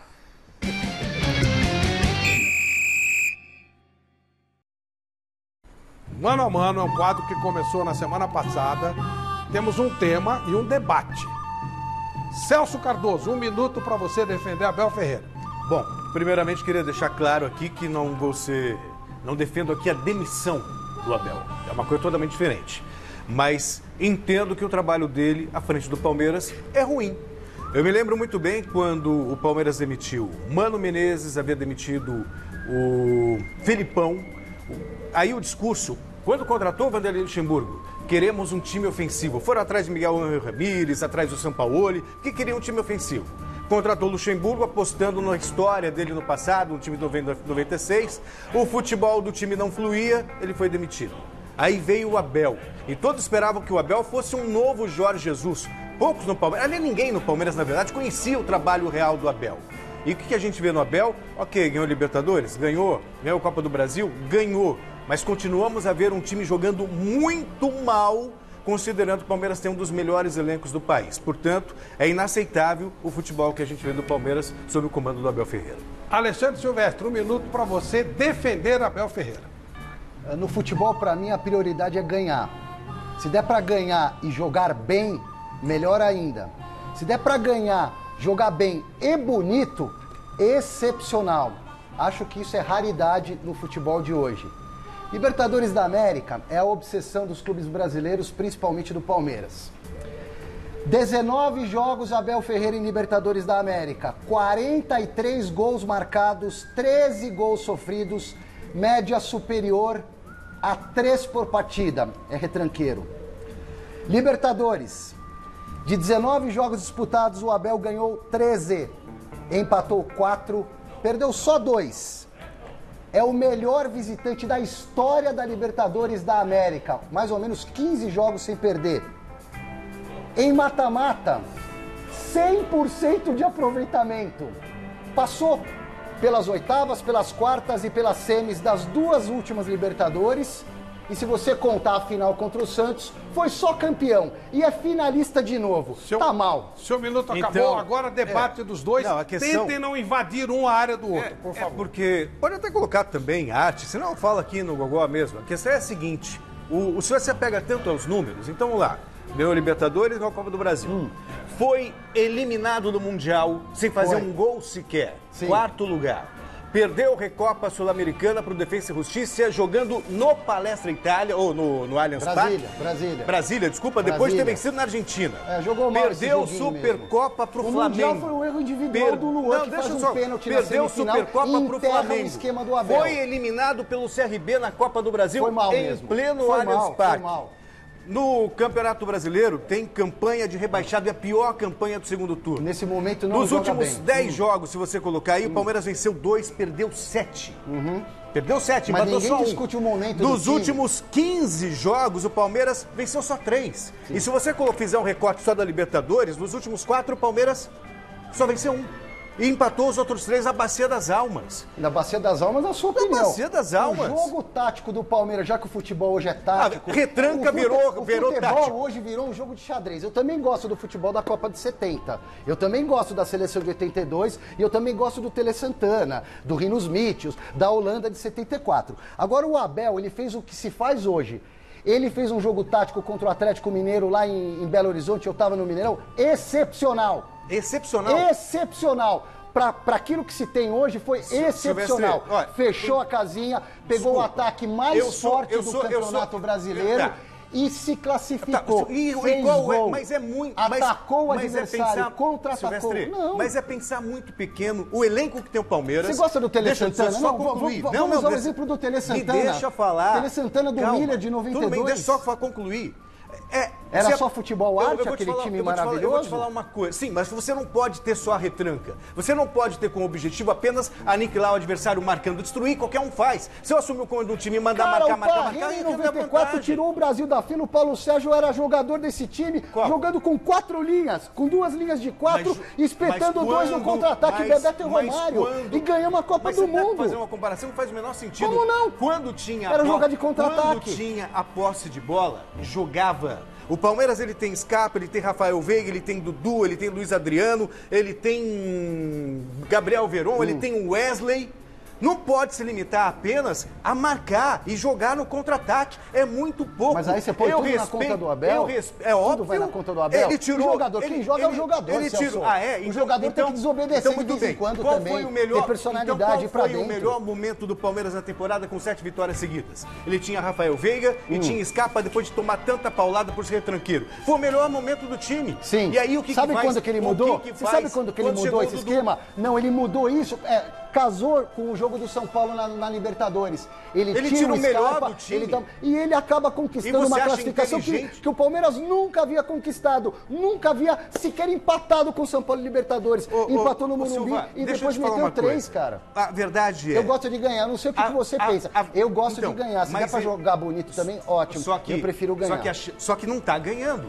Mano a Mano é um quadro que começou na semana passada. Temos um tema e um debate. Celso Cardoso, 1 minuto para você defender Abel Ferreira. Bom, primeiramente queria deixar claro aqui que não defendo aqui a demissão do Abel. É uma coisa totalmente diferente. Mas entendo que o trabalho dele à frente do Palmeiras é ruim. Eu me lembro muito bem quando o Palmeiras demitiu Mano Menezes, havia demitido o Felipão. Aí o discurso, quando contratou o Vanderlei Luxemburgo, queremos um time ofensivo. Foram atrás de Miguel Ramírez, atrás do Sampaoli, que queria um time ofensivo. Contratou o Luxemburgo apostando na história dele no passado, no time de 96. O futebol do time não fluía, ele foi demitido. Aí veio o Abel. E todos esperavam que o Abel fosse um novo Jorge Jesus. Poucos no Palmeiras, ali ninguém no Palmeiras, na verdade, conhecia o trabalho real do Abel. E o que a gente vê no Abel? Ok, ganhou Libertadores? Ganhou a Copa do Brasil? Ganhou. Mas continuamos a ver um time jogando muito mal, considerando que o Palmeiras tem um dos melhores elencos do país. Portanto, é inaceitável o futebol que a gente vê do Palmeiras sob o comando do Abel Ferreira. Alexandre Silvestre, 1 minuto para você defender Abel Ferreira. No futebol, para mim, a prioridade é ganhar. Se der para ganhar e jogar bem, melhor ainda. Se der para ganhar, jogar bem e bonito, excepcional. Acho que isso é raridade no futebol de hoje. Libertadores da América é a obsessão dos clubes brasileiros, principalmente do Palmeiras. 19 jogos Abel Ferreira em Libertadores da América, 43 gols marcados, 13 gols sofridos, média superior a 3 por partida, é retranqueiro. Libertadores, de 19 jogos disputados, o Abel ganhou 13, empatou 4, perdeu só 2. é o melhor visitante da história da Libertadores da América. Mais ou menos 15 jogos sem perder. Em mata-mata, 100% de aproveitamento. Passou pelas oitavas, pelas quartas e pelas semis das 2 últimas Libertadores. E se você contar a final contra o Santos, foi só campeão. E é finalista de novo. Tá mal. Seu minuto acabou. Então, Agora debate dos dois. Não, a questão- Tentem não invadir um a área do outro, por favor. Porque pode até colocar também arte, senão fala aqui no Gogó mesmo. A questão é a seguinte, o senhor se apega tanto aos números, então vamos lá. Ganhou Libertadores, ganhou a Copa do Brasil. Foi eliminado do Mundial sem fazer Foi. um gol sequer. Sim. 4º lugar. Perdeu Recopa Sul-Americana para o Defensa e Justiça jogando no Palestra Itália, ou no Allianz Parque. Brasília, desculpa, depois de ter vencido na Argentina. Jogou mal esse Perdeu joguinho Supercopa para o O Mundial Flamengo. foi um erro individual do Luan, que faz um pênalti na Perdeu semifinal Supercopa e para o enterra o Flamengo. esquema do Abel. Foi eliminado pelo CRB na Copa do Brasil Foi mal em mesmo. pleno Foi Allianz mal, Parque. foi mal. No Campeonato Brasileiro tem campanha de rebaixado, é a pior campanha do segundo turno. Nesse momento não Nos joga últimos bem. 10 jogos, se você colocar aí, o Palmeiras venceu 2, perdeu 7. Perdeu 7, Mas empatou ninguém só 1. discute o momento do Dos time. últimos 15 jogos, o Palmeiras venceu só 3. E se você fizer um recorte só da Libertadores, nos últimos 4, o Palmeiras só venceu 1. E empatou os outros 3 na Bacia das Almas. Na Bacia das Almas, na sua Na opinião. Bacia das Almas. O jogo tático do Palmeiras, já que o futebol hoje é tático... retranca virou O tático. futebol hoje virou um jogo de xadrez. Eu também gosto do futebol da Copa de 70. Eu também gosto da seleção de 82. E eu também gosto do Tele Santana, do Rinos Mítios, da Holanda de 74. Agora o Abel, ele fez o que se faz hoje. Ele fez um jogo tático contra o Atlético Mineiro lá em Belo Horizonte, eu estava no Mineirão, excepcional. Excepcional? Excepcional. Para aquilo que se tem hoje, foi excepcional. Olha, Fechou a casinha, pegou o ataque mais forte do Campeonato Brasileiro Tá. e se classificou. Fez Igual gol. mas é muito. Atacou o mas adversário, contra-atacou. Silvestre, Não. mas é pensar muito pequeno. O elenco que tem o Palmeiras. Você gosta do Tele Deixa eu Santana? só Não, concluir. vamos usar o exemplo do Tele Santana. Me deixa falar. Tele Santana do Calma. Ilha de 92. Tudo bem, deixa só concluir. Era só futebol arte, aquele time maravilhoso? Eu vou te falar uma coisa. Sim, mas você não pode ter só a retranca. Você não pode ter como objetivo apenas aniquilar o adversário marcando. Destruir, qualquer um faz. Se eu assumir o comando de um time e mandar marcar, o Parreira em 94 tirou o Brasil da fila, o Paulo Sérgio era jogador desse time, jogando com 4 linhas, com 2 linhas de 4, espetando 2 no contra-ataque, Bebeto e Romário. E ganhamos a Copa do Mundo. Fazer uma comparação não faz o menor sentido. Como não? Quando tinha Era jogar de contra-ataque. Quando tinha a posse de bola, jogava. O Palmeiras, ele tem Scarpa, ele tem Rafael Veiga, ele tem Dudu, ele tem Luiz Adriano, ele tem Gabriel Veron, ele tem Wesley. Não pode se limitar apenas a marcar e jogar no contra-ataque. É muito pouco. Mas aí você põe tudo na conta do Abel? É óbvio. Tudo vai na conta do Abel? Ele tirou... O jogador, quem joga é o jogador, Ele tirou... O jogador tem que desobedecer de vez em quando qual também. Foi o melhor... Ter personalidade pra dentro. Qual foi o melhor momento do Palmeiras na temporada com 7 vitórias seguidas? Ele tinha Rafael Veiga e tinha Scarpa depois de tomar tanta paulada por ser retranqueiro. Foi o melhor momento do time. Sim. E aí o que sabe faz? Quando que ele mudou? Você sabe quando que ele mudou esse esquema? Não, ele mudou isso... casou com o jogo do São Paulo na Libertadores. Ele tira o melhor do time. E ele acaba conquistando uma classificação que o Palmeiras nunca havia conquistado. Nunca havia sequer empatado com o São Paulo Libertadores. Empatou no Morumbi e depois meteu 3, cara. A verdade é... Eu gosto de ganhar, não sei o que você pensa. Eu gosto de ganhar. Se der pra jogar bonito também, ótimo. Eu prefiro ganhar. Só que não tá ganhando.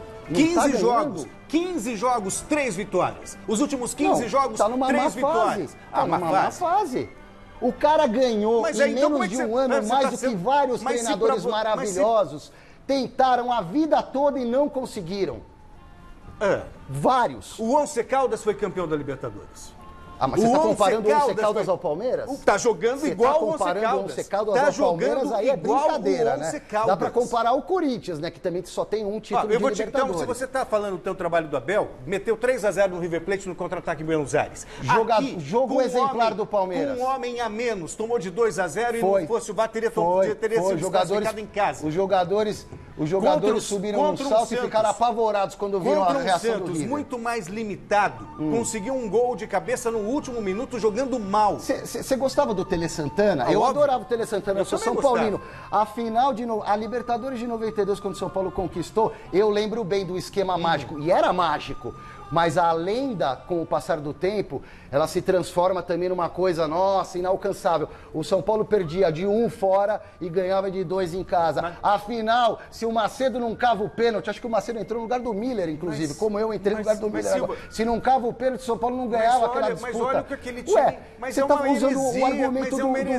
15 jogos, 3 vitórias. Os últimos 15 jogos, 3 vitórias. Tá numa má fase. O cara ganhou em menos de um ano mais do que vários treinadores maravilhosos tentaram a vida toda e não conseguiram. Vários. O Once Caldas foi campeão da Libertadores. Mas você está comparando o Once Caldas ao Palmeiras? Está jogando igual o Once Caldas. O Once Caldas ao Palmeiras, aí é brincadeira, né? Dá para comparar o Corinthians, né? Que também só tem um título de Libertadores. Então, se você está falando do teu trabalho do Abel, meteu 3-0 no River Plate no contra-ataque em Buenos Aires. Jogo exemplar do Palmeiras. Um homem a menos, tomou de 2-0 e não fosse o VAR, teria sido classificado em casa. Os jogadores subiram um salto e ficaram apavorados quando viram a reação do River. Muito mais limitado. Conseguiu um gol de cabeça no último minuto jogando mal. Você gostava do Tele Santana? Eu adorava o Tele Santana, eu sou São Paulino. A Libertadores de 92, quando o São Paulo conquistou, eu lembro bem do esquema mágico. E era mágico. Mas a lenda, com o passar do tempo, ela se transforma também numa coisa, nossa, inalcançável. O São Paulo perdia de 1 fora e ganhava de 2 em casa. Afinal, se o Macedo não cava o pênalti, acho que o Macedo entrou no lugar do Miller, inclusive, como eu entrei no lugar do Miller agora. Se não cava o pênalti, o São Paulo não ganhava aquela disputa. Mas olha que aquele time... Você estava usando o argumento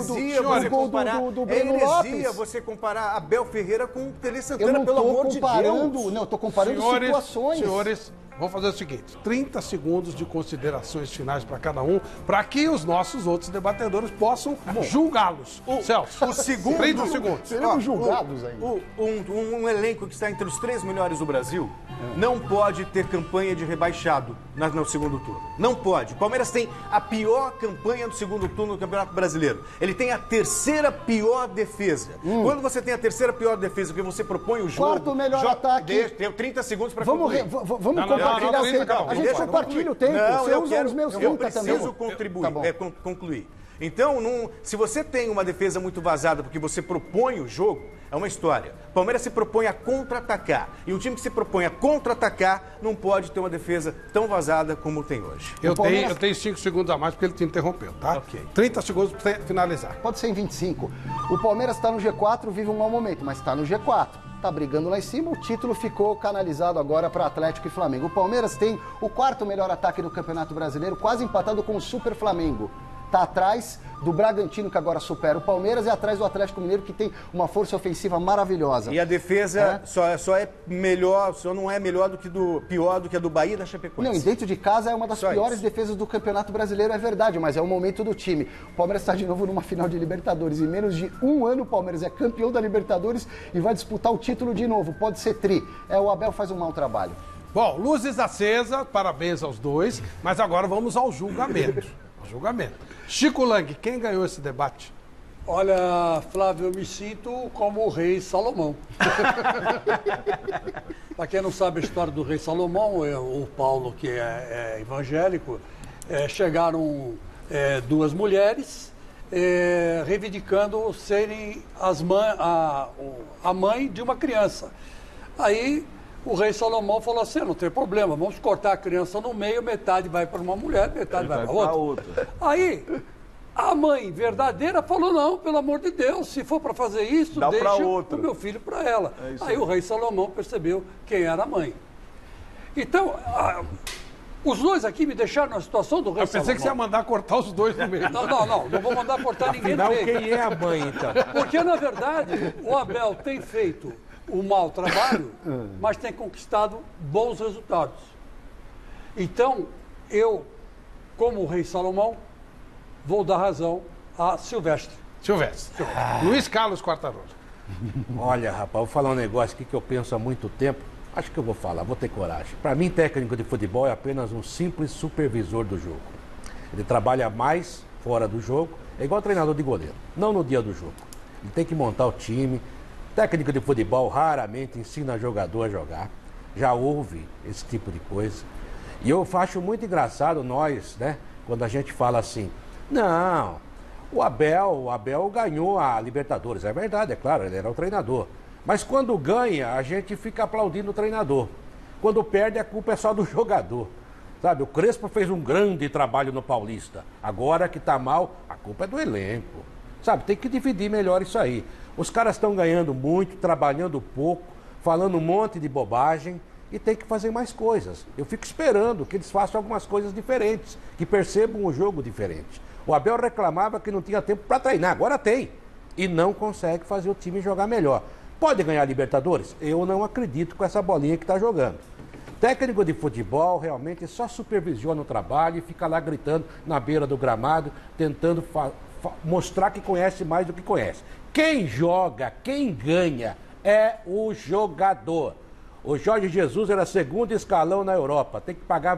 do Breno Lopes. Você comparar Abel Ferreira com o Tele Santana, pelo amor de Deus. Não, eu estou comparando situações. Senhores, vamos fazer o seguinte, 30 segundos de considerações finais para cada um, para que os nossos outros debatedores possam julgá-los. Celso, o segundo... 30 segundos. Seremos julgados ainda. Um elenco que está entre os 3 melhores do Brasil não pode ter campanha de rebaixado no segundo turno. Não pode. O Palmeiras tem a pior campanha do segundo turno do Campeonato Brasileiro. Ele tem a 3ª pior defesa. Quando você tem a 3ª pior defesa, porque você propõe o jogo... Quarto melhor ataque. Tenho 30 segundos para concluir. Vamos compartilhar o tempo. A gente compartilha o tempo. Você usa os meus 30 também. Eu preciso contribuir, concluir. Então, se você tem uma defesa muito vazada porque você propõe o jogo, é uma história. O Palmeiras se propõe a contra-atacar. E um time que se propõe a contra-atacar não pode ter uma defesa tão vazada como tem hoje. Eu tenho 5 segundos a mais porque ele te interrompeu, tá? Ok. 30 segundos para finalizar. Pode ser em 25. O Palmeiras está no G4, vive um mau momento, mas está no G4. Está brigando lá em cima, o título ficou canalizado agora para Atlético e Flamengo. O Palmeiras tem o 4º melhor ataque do Campeonato Brasileiro, quase empatado com o Super Flamengo. Está atrás do Bragantino, que agora supera o Palmeiras, e atrás do Atlético Mineiro, que tem uma força ofensiva maravilhosa. E a defesa só é melhor, só não é melhor do que pior do que a do Bahia e da Chapecoense. Não, e dentro de casa é uma das piores defesas do Campeonato Brasileiro, é verdade, mas é o momento do time. O Palmeiras está de novo numa final de Libertadores. Em menos de 1 ano, o Palmeiras é campeão da Libertadores e vai disputar o título de novo. Pode ser tri. O Abel faz um mau trabalho. Bom, luzes acesas, parabéns aos dois, mas agora vamos ao julgamento. Chico Lang, quem ganhou esse debate? Olha, Flávio, eu me sinto como o rei Salomão. Para quem não sabe a história do rei Salomão, o Paulo, que é evangélico, chegaram 2 mulheres reivindicando serem a mãe de uma criança. Aí o rei Salomão falou assim, não tem problema, vamos cortar a criança no meio, metade vai para uma mulher, metade vai para outra. Aí a mãe verdadeira falou, não, pelo amor de Deus, se for para fazer isso, deixa o meu filho para ela. Aí o rei Salomão percebeu quem era a mãe. Então, os dois aqui me deixaram na situação do rei Salomão. Eu pensei que você ia mandar cortar os dois no meio. Não vou mandar cortar ninguém no meio. Quem é a mãe, então? Porque, na verdade, o Abel tem feito um mau trabalho, mas tem conquistado bons resultados. Então, eu, como o rei Salomão, vou dar razão a Silvestre. Luiz Carlos Quartarolo. Olha, rapaz, vou falar um negócio aqui que eu penso há muito tempo. Acho que eu vou falar, vou ter coragem. Para mim, técnico de futebol é apenas um simples supervisor do jogo. Ele trabalha mais fora do jogo, é igual treinador de goleiro, não no dia do jogo. Ele tem que montar o time. Técnico de futebol raramente ensina jogador a jogar. Já houve esse tipo de coisa. E eu acho muito engraçado nós, né? Quando a gente fala assim, não, o Abel ganhou a Libertadores. É verdade, é claro, ele era o treinador. Mas quando ganha, a gente fica aplaudindo o treinador. Quando perde, a culpa é só do jogador. Sabe, o Crespo fez um grande trabalho no Paulista. Agora que tá mal, a culpa é do elenco. Sabe, tem que dividir melhor isso aí. Os caras estão ganhando muito, trabalhando pouco, falando um monte de bobagem e tem que fazer mais coisas. Eu fico esperando que eles façam algumas coisas diferentes, que percebam o jogo diferente. O Abel reclamava que não tinha tempo para treinar, agora tem. E não consegue fazer o time jogar melhor. Pode ganhar a Libertadores? Eu não acredito com essa bolinha que está jogando. Técnico de futebol realmente só supervisiona o trabalho e fica lá gritando na beira do gramado, tentando mostrar que conhece mais do que conhece. Quem joga, quem ganha é o jogador. O Jorge Jesus era 2º escalão na Europa. Tem que pagar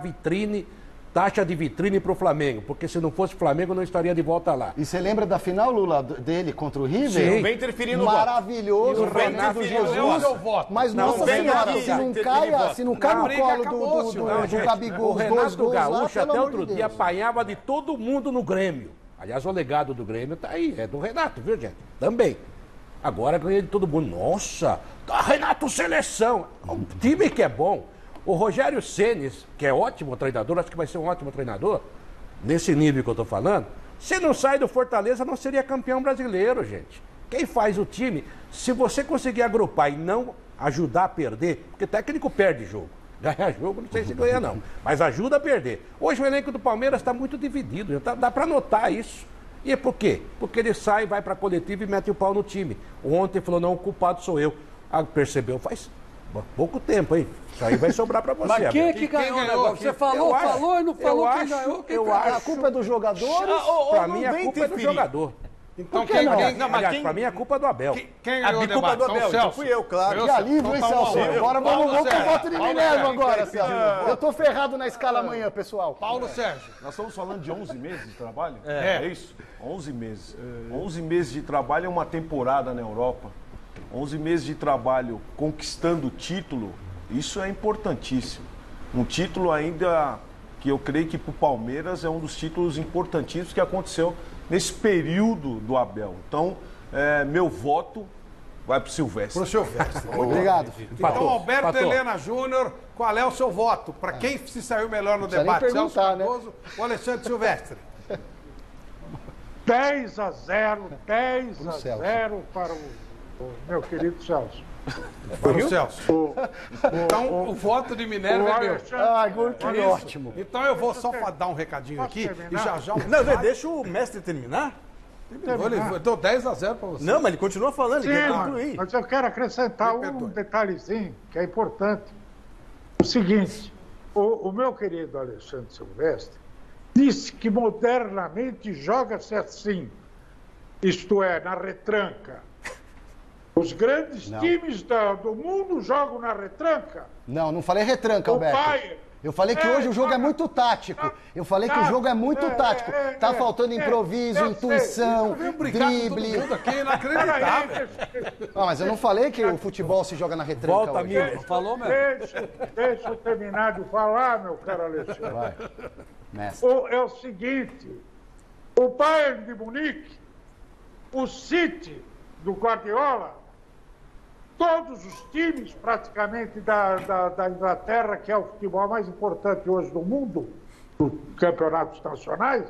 taxa de vitrine para o Flamengo, porque se não fosse o Flamengo não estaria de volta lá. E você lembra da final, Lula, dele contra o River? Sim. Não vem interferindo no maravilhoso, voto. Renato Jesus. Mas nossa senhora, se não cai no colo do Gabigol, o Renato Gaúcho até outro dia apanhava de todo mundo no Grêmio. Aliás, o legado do Grêmio tá aí, é do Renato, viu, gente? Também. Agora ganha de todo mundo. Nossa, Renato Seleção. O time que é bom. O Rogério Ceni, que é ótimo treinador, acho que vai ser um ótimo treinador, nesse nível que eu tô falando, se não sai do Fortaleza, não seria campeão brasileiro, gente. Quem faz o time, se você conseguir agrupar e não ajudar a perder, porque técnico perde jogo. Ganhar jogo, não sei se ganha não, mas ajuda a perder. Hoje o elenco do Palmeiras está muito dividido, dá para notar isso. E por quê? Porque ele sai, vai para a coletiva e mete o pau no time. Ontem falou, não, o culpado sou eu. Percebeu, faz pouco tempo, hein? Isso aí vai sobrar para você. Mas quem é que ganhou o negócio? Você falou e não falou quem ganhou. A culpa é dos jogadores? Para mim, a culpa é do jogador. Então quem ganhou? Aliás, pra mim a culpa é do Abel. Quem ganhou o culpa debate? do Abel, então fui eu, claro. Que alívio, hein, Celso? Agora vamos pro voto de Minerva agora, Celso. Eu tô ferrado na escala amanhã, pessoal. Paulo Sérgio. Nós estamos falando de 11 meses de trabalho? É isso? 11 meses. 11 meses de trabalho é uma temporada na Europa. 11 meses de trabalho conquistando o título, isso é importantíssimo. Um título ainda que eu creio que para o Palmeiras é um dos títulos importantíssimos que aconteceu nesse período do Abel. Então, meu voto vai para o Silvestre. Para o Silvestre. Obrigado. Então, Alberto Helena Júnior, qual é o seu voto? Para quem se saiu melhor no debate? Celso Cardoso ou Alexandre Silvestre? 10-0 para o meu querido Celso. Para o Celso. Então, o voto de Minerva é meu. Que ótimo. Então, eu vou só dar um recadinho aqui e já. Não, deixa o mestre terminar. Ele deu 10-0 para você. Não, mas ele continua falando, ele quer concluir. Mas eu quero acrescentar um detalhezinho que é importante. O seguinte, o meu querido Alexandre Silvestre disse que modernamente joga-se assim, isto é, na retranca. Os grandes times do mundo jogam na retranca. Não falei retranca, Alberto. Eu falei que hoje o jogo é muito tático. Eu falei que o jogo é muito tático. Tá faltando improviso, intuição, drible. Aqui é inacreditável. Mas eu não falei que o futebol se joga na retranca. Volta, Miller. Falou mesmo. Deixa eu terminar de falar, meu caro Alexandre. Vai. Mestre. É o seguinte, o Bayern de Munique, o City do Guardiola, todos os times praticamente da Inglaterra, que é o futebol mais importante hoje do mundo, dos campeonatos nacionais,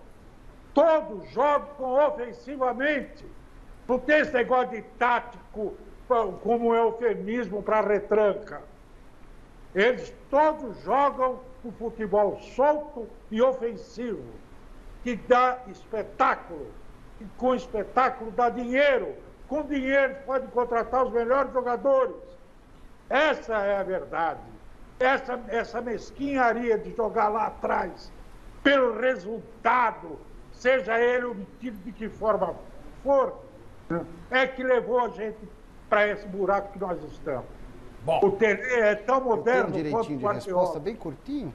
todos jogam ofensivamente. Não tem esse negócio de tático como eufemismo para retranca. Eles todos jogam um futebol solto e ofensivo, que dá espetáculo. E com espetáculo dá dinheiro. Com dinheiro pode contratar os melhores jogadores. Essa é a verdade. Essa mesquinharia de jogar lá atrás pelo resultado, seja ele obtido de que forma for, é que levou a gente para esse buraco que nós estamos. Bom, o Tele é tão moderno quanto o Guardiola. Resposta bem curtinho.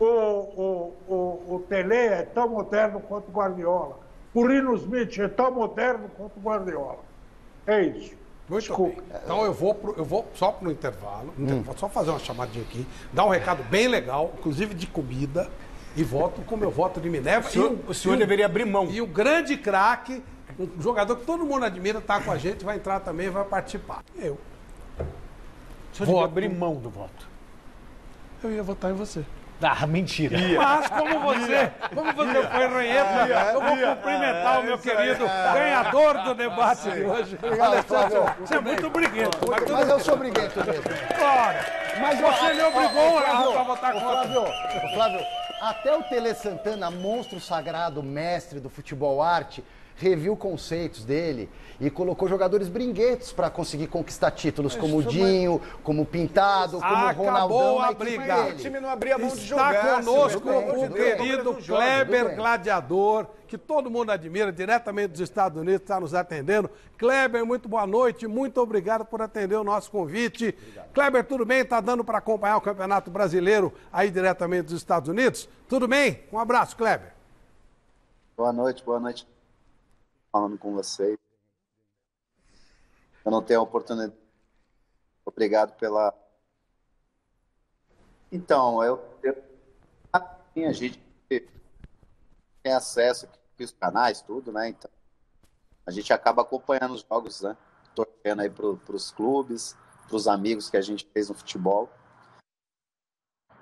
O Tele é tão moderno quanto o Guardiola. O Rino Smith é tão moderno quanto o Guardiola. É isso. Muito bem. Então eu vou só para o intervalo, só fazer uma chamadinha aqui, dar um recado bem legal, inclusive de comida, e voto com o meu voto de Minerva. O senhor deveria abrir mão. E o grande craque, um jogador que todo mundo admira, está com a gente, vai entrar também e vai participar. Eu. O senhor deveria abrir mão do voto. Eu ia votar em você. Ah, mentira. Mas como você foi ranheta, eu vou cumprimentar o meu querido ganhador do debate de hoje. Você é muito briguento. Mas eu sou briguento mesmo. Claro. Mas você me obrigou a votar contra. Flávio, até o Tele Santana, monstro sagrado, mestre do futebol arte, reviu conceitos dele e colocou jogadores brinquedos para conseguir conquistar títulos, como o Dinho, como o Pintado, como o Ronaldão. Acabou a briga. O time não abria mão de jogar. Está conosco o querido Kleber Gladiador, que todo mundo admira, diretamente dos Estados Unidos, está nos atendendo. Kleber, muito boa noite, muito obrigado por atender o nosso convite. Obrigado. Kleber, tudo bem? Está dando para acompanhar o Campeonato Brasileiro aí diretamente dos Estados Unidos? Tudo bem? Um abraço, Kleber. Boa noite. Falando com vocês. Eu não tenho a oportunidade. Obrigado pela... Então, a gente tem acesso aos canais, tudo, né? Então, a gente acaba acompanhando os jogos, né? Torcendo aí para os clubes, para os amigos que a gente fez no futebol.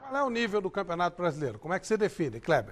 Qual é o nível do Campeonato Brasileiro? Como é que você define, Kleber?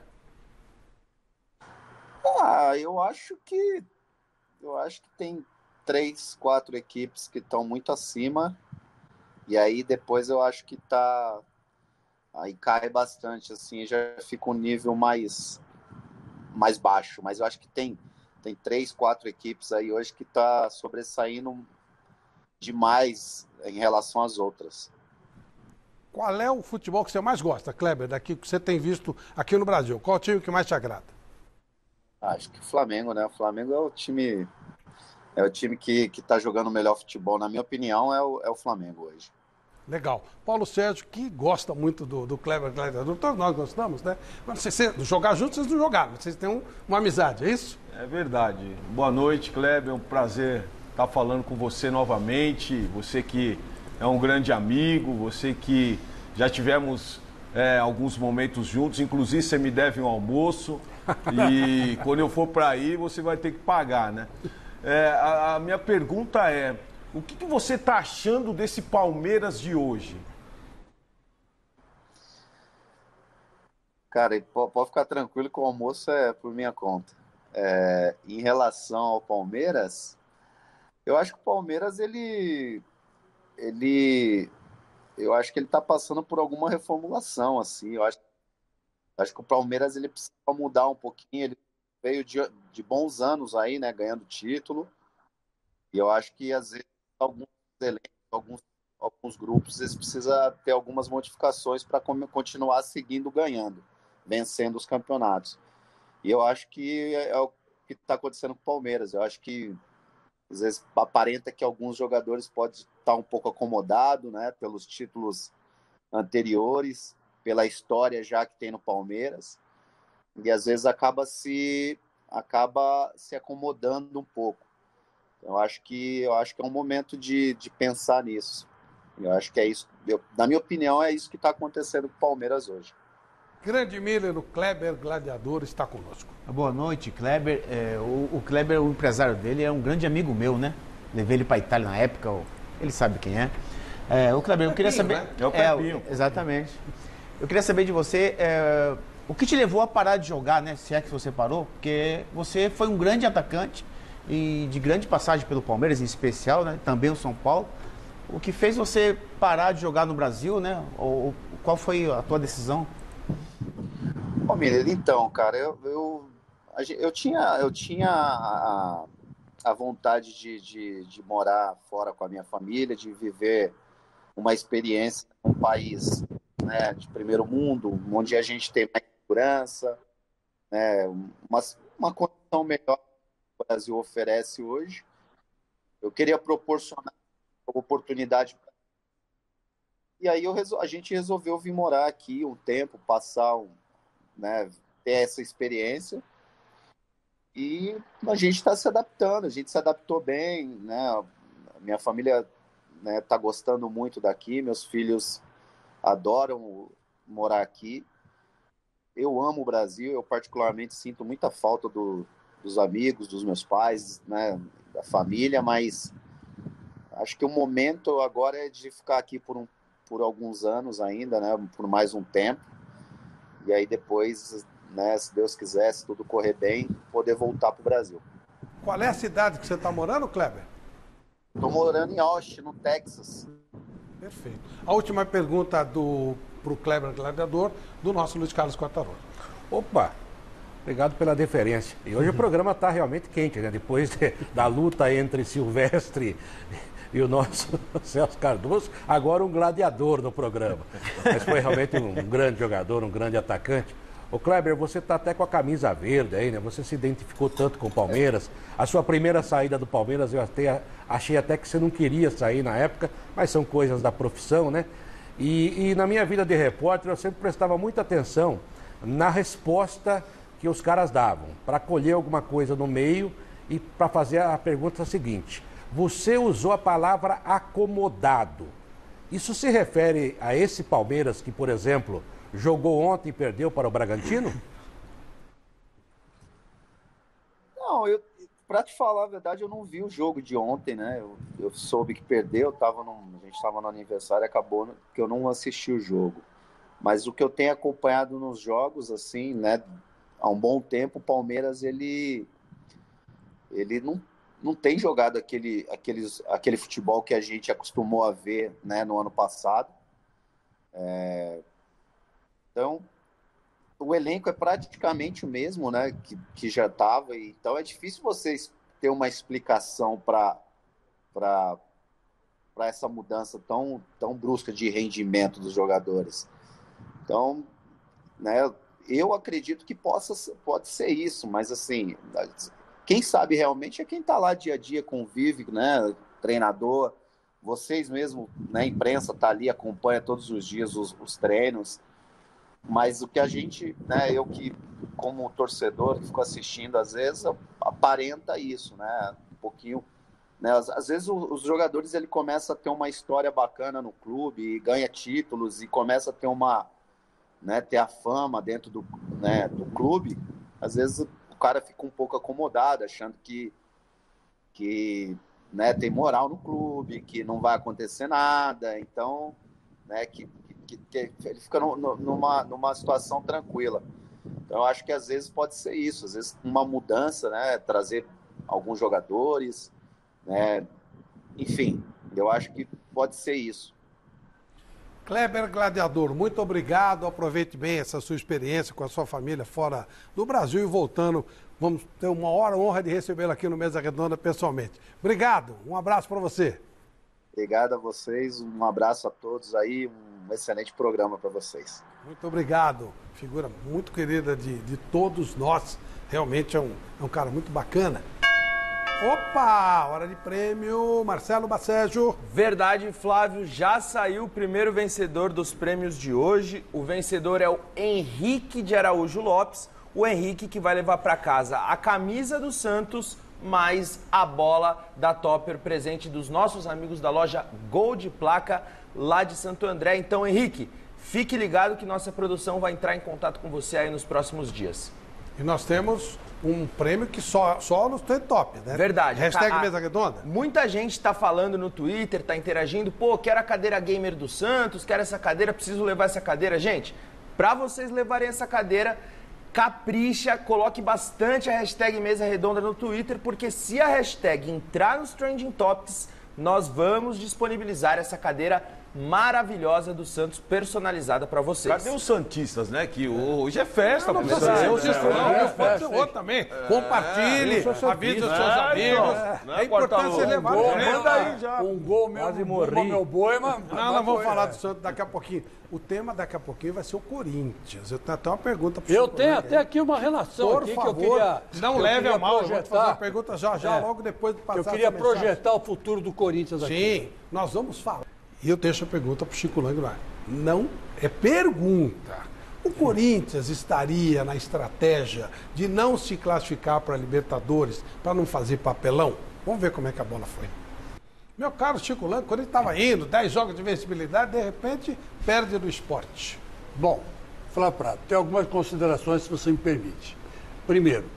Eu acho que tem 3, 4 equipes que estão muito acima. E aí depois eu acho que aí cai bastante, assim, já fica um nível mais baixo. Mas eu acho que tem 3, 4 equipes aí hoje que tá sobressaindo demais em relação às outras. Qual é o futebol que você mais gosta, Kleber, daqui que você tem visto aqui no Brasil? Qual o time que mais te agrada? Acho que o Flamengo, né? O Flamengo é o time que tá jogando o melhor futebol. Na minha opinião, é o Flamengo hoje. Legal. Paulo Sérgio, que gosta muito do Kleber Gladiador, todos nós gostamos, né? Mas jogar juntos, vocês não jogaram, vocês têm uma amizade, é isso? É verdade. Boa noite, Kleber. É um prazer estar falando com você novamente. Você que é um grande amigo, você que já tivemos alguns momentos juntos, inclusive você me deve um almoço e quando eu for para aí você vai ter que pagar, né? A minha pergunta é, o que você está achando desse Palmeiras de hoje? Cara, pode ficar tranquilo que o almoço é por minha conta. Em relação ao Palmeiras, eu acho que o Palmeiras, eu acho que ele está passando por alguma reformulação, assim. Eu acho que o Palmeiras ele precisa mudar um pouquinho. Ele veio de bons anos aí, né, ganhando título. E eu acho que às vezes alguns elencos, alguns grupos, eles precisam ter algumas modificações para continuar seguindo ganhando, vencendo os campeonatos. E eu acho que é o que está acontecendo com o Palmeiras. Eu acho que às vezes aparenta que alguns jogadores podem estar um pouco acomodados, né, pelos títulos anteriores, pela história já que tem no Palmeiras, e às vezes acaba se acomodando um pouco. Eu acho que é um momento de pensar nisso. Eu acho que é isso. Na minha opinião, é isso que está acontecendo com o Palmeiras hoje. Grande Miller, o Kleber Gladiador, está conosco. Boa noite, Kleber. O Kleber, o empresário dele, é um grande amigo meu, né? Levei ele para a Itália na época, ele sabe quem é. O Kleber, eu queria saber... Né? É o Pepinho. Exatamente. Eu queria saber de você, o que te levou a parar de jogar, né? Se é que você parou, porque você foi um grande atacante e de grande passagem pelo Palmeiras, em especial, né? Também o São Paulo. O que fez você parar de jogar no Brasil, né? Qual foi a tua decisão? Bom, Miller, então, cara, eu tinha a vontade de morar fora com a minha família, de viver uma experiência num país, né, de primeiro mundo, onde a gente tem mais segurança, né, uma condição melhor que o Brasil oferece hoje. Eu queria proporcionar uma oportunidade. E aí a gente resolveu vir morar aqui um tempo, né, ter essa experiência. E a gente está se adaptando, a gente se adaptou bem, né? A minha família, né, tá gostando muito daqui, meus filhos adoram morar aqui. Eu amo o Brasil, eu particularmente sinto muita falta dos amigos, dos meus pais, né, da família, mas acho que o momento agora é de ficar aqui por alguns anos ainda, né, por mais um tempo. E aí depois, né, se Deus quiser, se tudo correr bem, poder voltar para o Brasil. Qual é a cidade que você está morando, Kleber? Estou morando em Austin, no Texas. Perfeito. A última pergunta para o Kleber Gladiador, do nosso Luiz Carlos Quartarolo. Opa! Obrigado pela deferência. E hoje o programa está realmente quente, né? Depois da luta entre Silvestre e o nosso Celso Cardoso, agora um gladiador no programa. Mas foi realmente um grande jogador, um grande atacante. Ô Kleber, você está até com a camisa verde aí, né? Você se identificou tanto com o Palmeiras. A sua primeira saída do Palmeiras, eu achei até que você não queria sair na época, mas são coisas da profissão, né? E na minha vida de repórter, eu sempre prestava muita atenção na resposta que os caras davam, para colher alguma coisa no meio e para fazer a pergunta seguinte. Você usou a palavra acomodado. Isso se refere a esse Palmeiras que, por exemplo, jogou ontem e perdeu para o Bragantino? Não, pra te falar a verdade, eu não vi o jogo de ontem, né? Eu soube que perdeu, a gente estava no aniversário, acabou que eu não assisti o jogo. Mas o que eu tenho acompanhado nos jogos, assim, né, há um bom tempo, o Palmeiras, ele não tem jogado aquele futebol que a gente acostumou a ver, né, no ano passado. Então, o elenco é praticamente o mesmo, né, que já estava. Então, é difícil vocês ter uma explicação para essa mudança tão brusca de rendimento dos jogadores. Então, né, eu acredito que pode ser isso, mas assim, quem sabe realmente é quem está lá dia a dia, convive, né, treinador, vocês mesmo, né, imprensa está ali, acompanha todos os dias os treinos, mas o que a gente, né, eu que como torcedor que fico assistindo, às vezes aparenta isso, né, um pouquinho, né, às vezes os jogadores ele começa a ter uma história bacana no clube, e ganha títulos e começa a ter ter a fama dentro do clube, às vezes o cara fica um pouco acomodado, achando que né, tem moral no clube, que não vai acontecer nada, então, né, que ele fica numa situação tranquila. Então, eu acho que às vezes pode ser isso, às vezes uma mudança, né, trazer alguns jogadores, né, enfim, eu acho que pode ser isso. Kleber Gladiador, muito obrigado. Aproveite bem essa sua experiência com a sua família fora do Brasil e voltando. Vamos ter uma honra de recebê-lo aqui no Mesa Redonda pessoalmente. Obrigado, um abraço para você. Obrigado a vocês, um abraço a todos aí, um excelente programa para vocês. Muito obrigado, figura muito querida de todos nós. Realmente é um cara muito bacana. Opa, hora de prêmio, Marcelo Bacejo. Verdade, Flávio, já saiu o primeiro vencedor dos prêmios de hoje. O vencedor é o Henrique de Araújo Lopes. O Henrique que vai levar para casa a camisa do Santos, mais a bola da Topper, presente dos nossos amigos da loja Gol de Placa, lá de Santo André. Então, Henrique, fique ligado que nossa produção vai entrar em contato com você aí nos próximos dias. E nós temos um prêmio que só no Top, né? Verdade. Hashtag Mesa Redonda. Muita gente está falando no Twitter, está interagindo. Pô, quero a cadeira gamer do Santos, quero essa cadeira, preciso levar essa cadeira. Gente, para vocês levarem essa cadeira, capricha, coloque bastante a hashtag Mesa Redonda no Twitter, porque se a hashtag entrar nos Trending Topics, nós vamos disponibilizar essa cadeira maravilhosa do Santos, personalizada para vocês. Cadê os santistas, né? Que hoje é festa. Não precisa ser pode ser outro também. Compartilhe, avise os seus amigos. É importante você levar. Manda aí já. Um gol meu boi, mas... Não, vamos falar do Santos daqui a pouquinho. O tema daqui a pouquinho vai ser o Corinthians. Eu tenho até uma pergunta para o Eu tenho até aqui uma relação Por aqui favor, que eu queria... Não leve a mal, eu vou te fazer uma pergunta já, logo depois de passar. Eu queria projetar o futuro do Corinthians aqui. Sim, nós vamos falar. E eu deixo a pergunta para o Chico Lang no ar. Não é pergunta. O Corinthians estaria na estratégia de não se classificar para a Libertadores, para não fazer papelão? Vamos ver como é que a bola foi. Meu caro Chico Lang, quando ele estava indo, 10 jogos de vencibilidade, de repente perde do Sport. Bom, Flávio Prado, tem algumas considerações, se você me permite. Primeiro,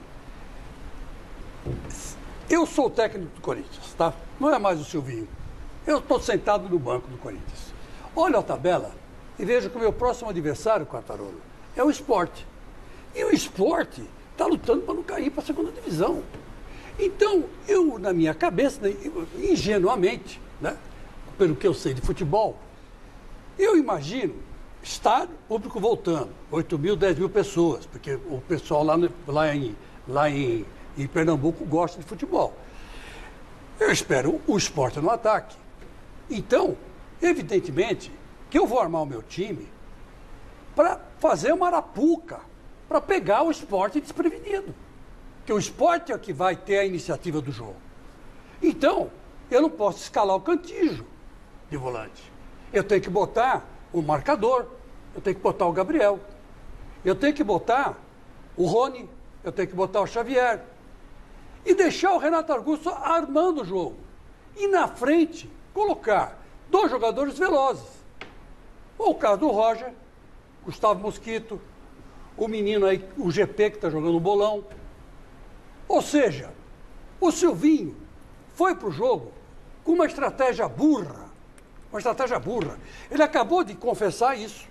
eu sou o técnico do Corinthians, tá? Não é mais o Silvinho. Eu estou sentado no banco do Corinthians. Olha a tabela e veja que o meu próximo adversário, Quartarolo, é o Sport. E o Sport está lutando para não cair para a segunda divisão. Então, eu, na minha cabeça, ingenuamente, né, pelo que eu sei de futebol, eu imagino estádio, público voltando, 8 mil, 10 mil pessoas, porque o pessoal lá em Pernambuco gosta de futebol. Eu espero o Sport no ataque. Então, evidentemente, que eu vou armar o meu time para fazer uma arapuca, para pegar o Sport desprevenido. Porque o Sport é o que vai ter a iniciativa do jogo. Então, eu não posso escalar o Cantillo de volante. Eu tenho que botar o marcador, eu tenho que botar o Gabriel, eu tenho que botar o Rony, eu tenho que botar o Xavier. E deixar o Renato Augusto armando o jogo. E na frente, colocar 2 jogadores velozes. O caso do Roger, Gustavo Mosquito, o menino aí, o GP que está jogando o bolão. Ou seja, o Silvinho foi para o jogo com uma estratégia burra. Uma estratégia burra. Ele acabou de confessar isso.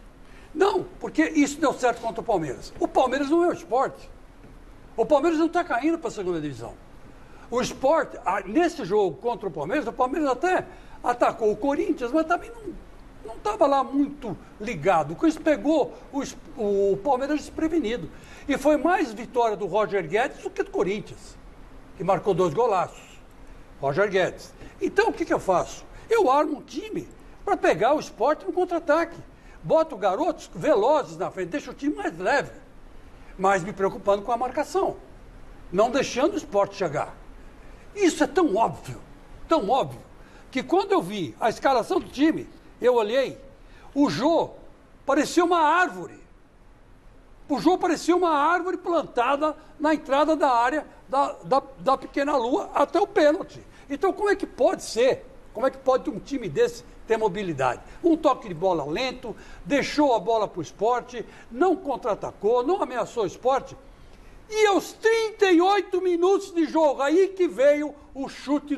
Não, porque isso deu certo contra o Palmeiras. O Palmeiras não é o Sport. O Palmeiras não está caindo para a segunda divisão. O Sport, nesse jogo contra o Palmeiras até atacou o Corinthians, mas também não estava lá muito ligado. O Corinthians pegou o Palmeiras desprevenido. E foi mais vitória do Roger Guedes do que do Corinthians, que marcou 2 golaços. Roger Guedes. Então, o que eu faço? Eu armo um time para pegar o Sport no contra-ataque. Boto garotos velozes na frente, deixo o time mais leve, mas me preocupando com a marcação, não deixando o Sport chegar. Isso é tão óbvio, que quando eu vi a escalação do time, eu olhei, o Jô parecia uma árvore. O Jô parecia uma árvore plantada na entrada da área da pequena lua até o pênalti. Então, como é que pode ser? Como é que pode um time desse ter mobilidade? Um toque de bola lento, deixou a bola para o Sport, não contra-atacou, não ameaçou o Sport. E aos 38 minutos de jogo, aí que veio o chute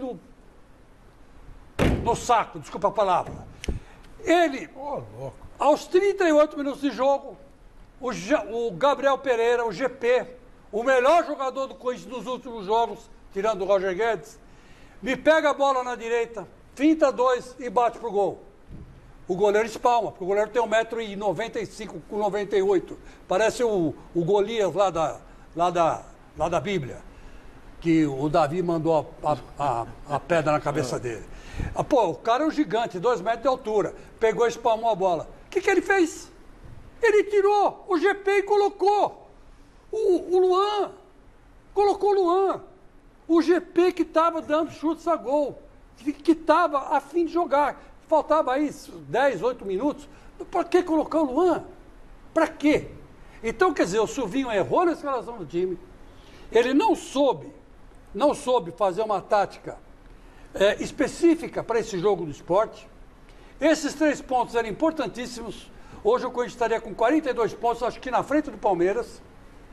no saco, desculpa a palavra. Ele, aos 38 minutos de jogo, o Gabriel Pereira, o GP, o melhor jogador do Corinthians nos últimos jogos, tirando o Roger Guedes, me pega a bola na direita, finta 2 e bate pro gol. O goleiro espalma, porque o goleiro tem 1,95 m com 98. Parece o Golias lá da Bíblia, que o Davi mandou a pedra na cabeça dele. Pô, o cara é um gigante, 2 metros de altura. Pegou e espalmou a bola. O que ele fez? Ele tirou o GP e colocou o Luan. Colocou o Luan. O GP que estava dando chutes a gol. Que estava a fim de jogar. Faltava aí 10, 8 minutos. Para que colocar o Luan? Para quê? Então, quer dizer, o Silvinho errou na escalação do time. Ele não soube fazer uma tática específica para esse jogo do Sport. Esses 3 pontos eram importantíssimos. Hoje o Corinthians estaria com 42 pontos, acho que na frente do Palmeiras.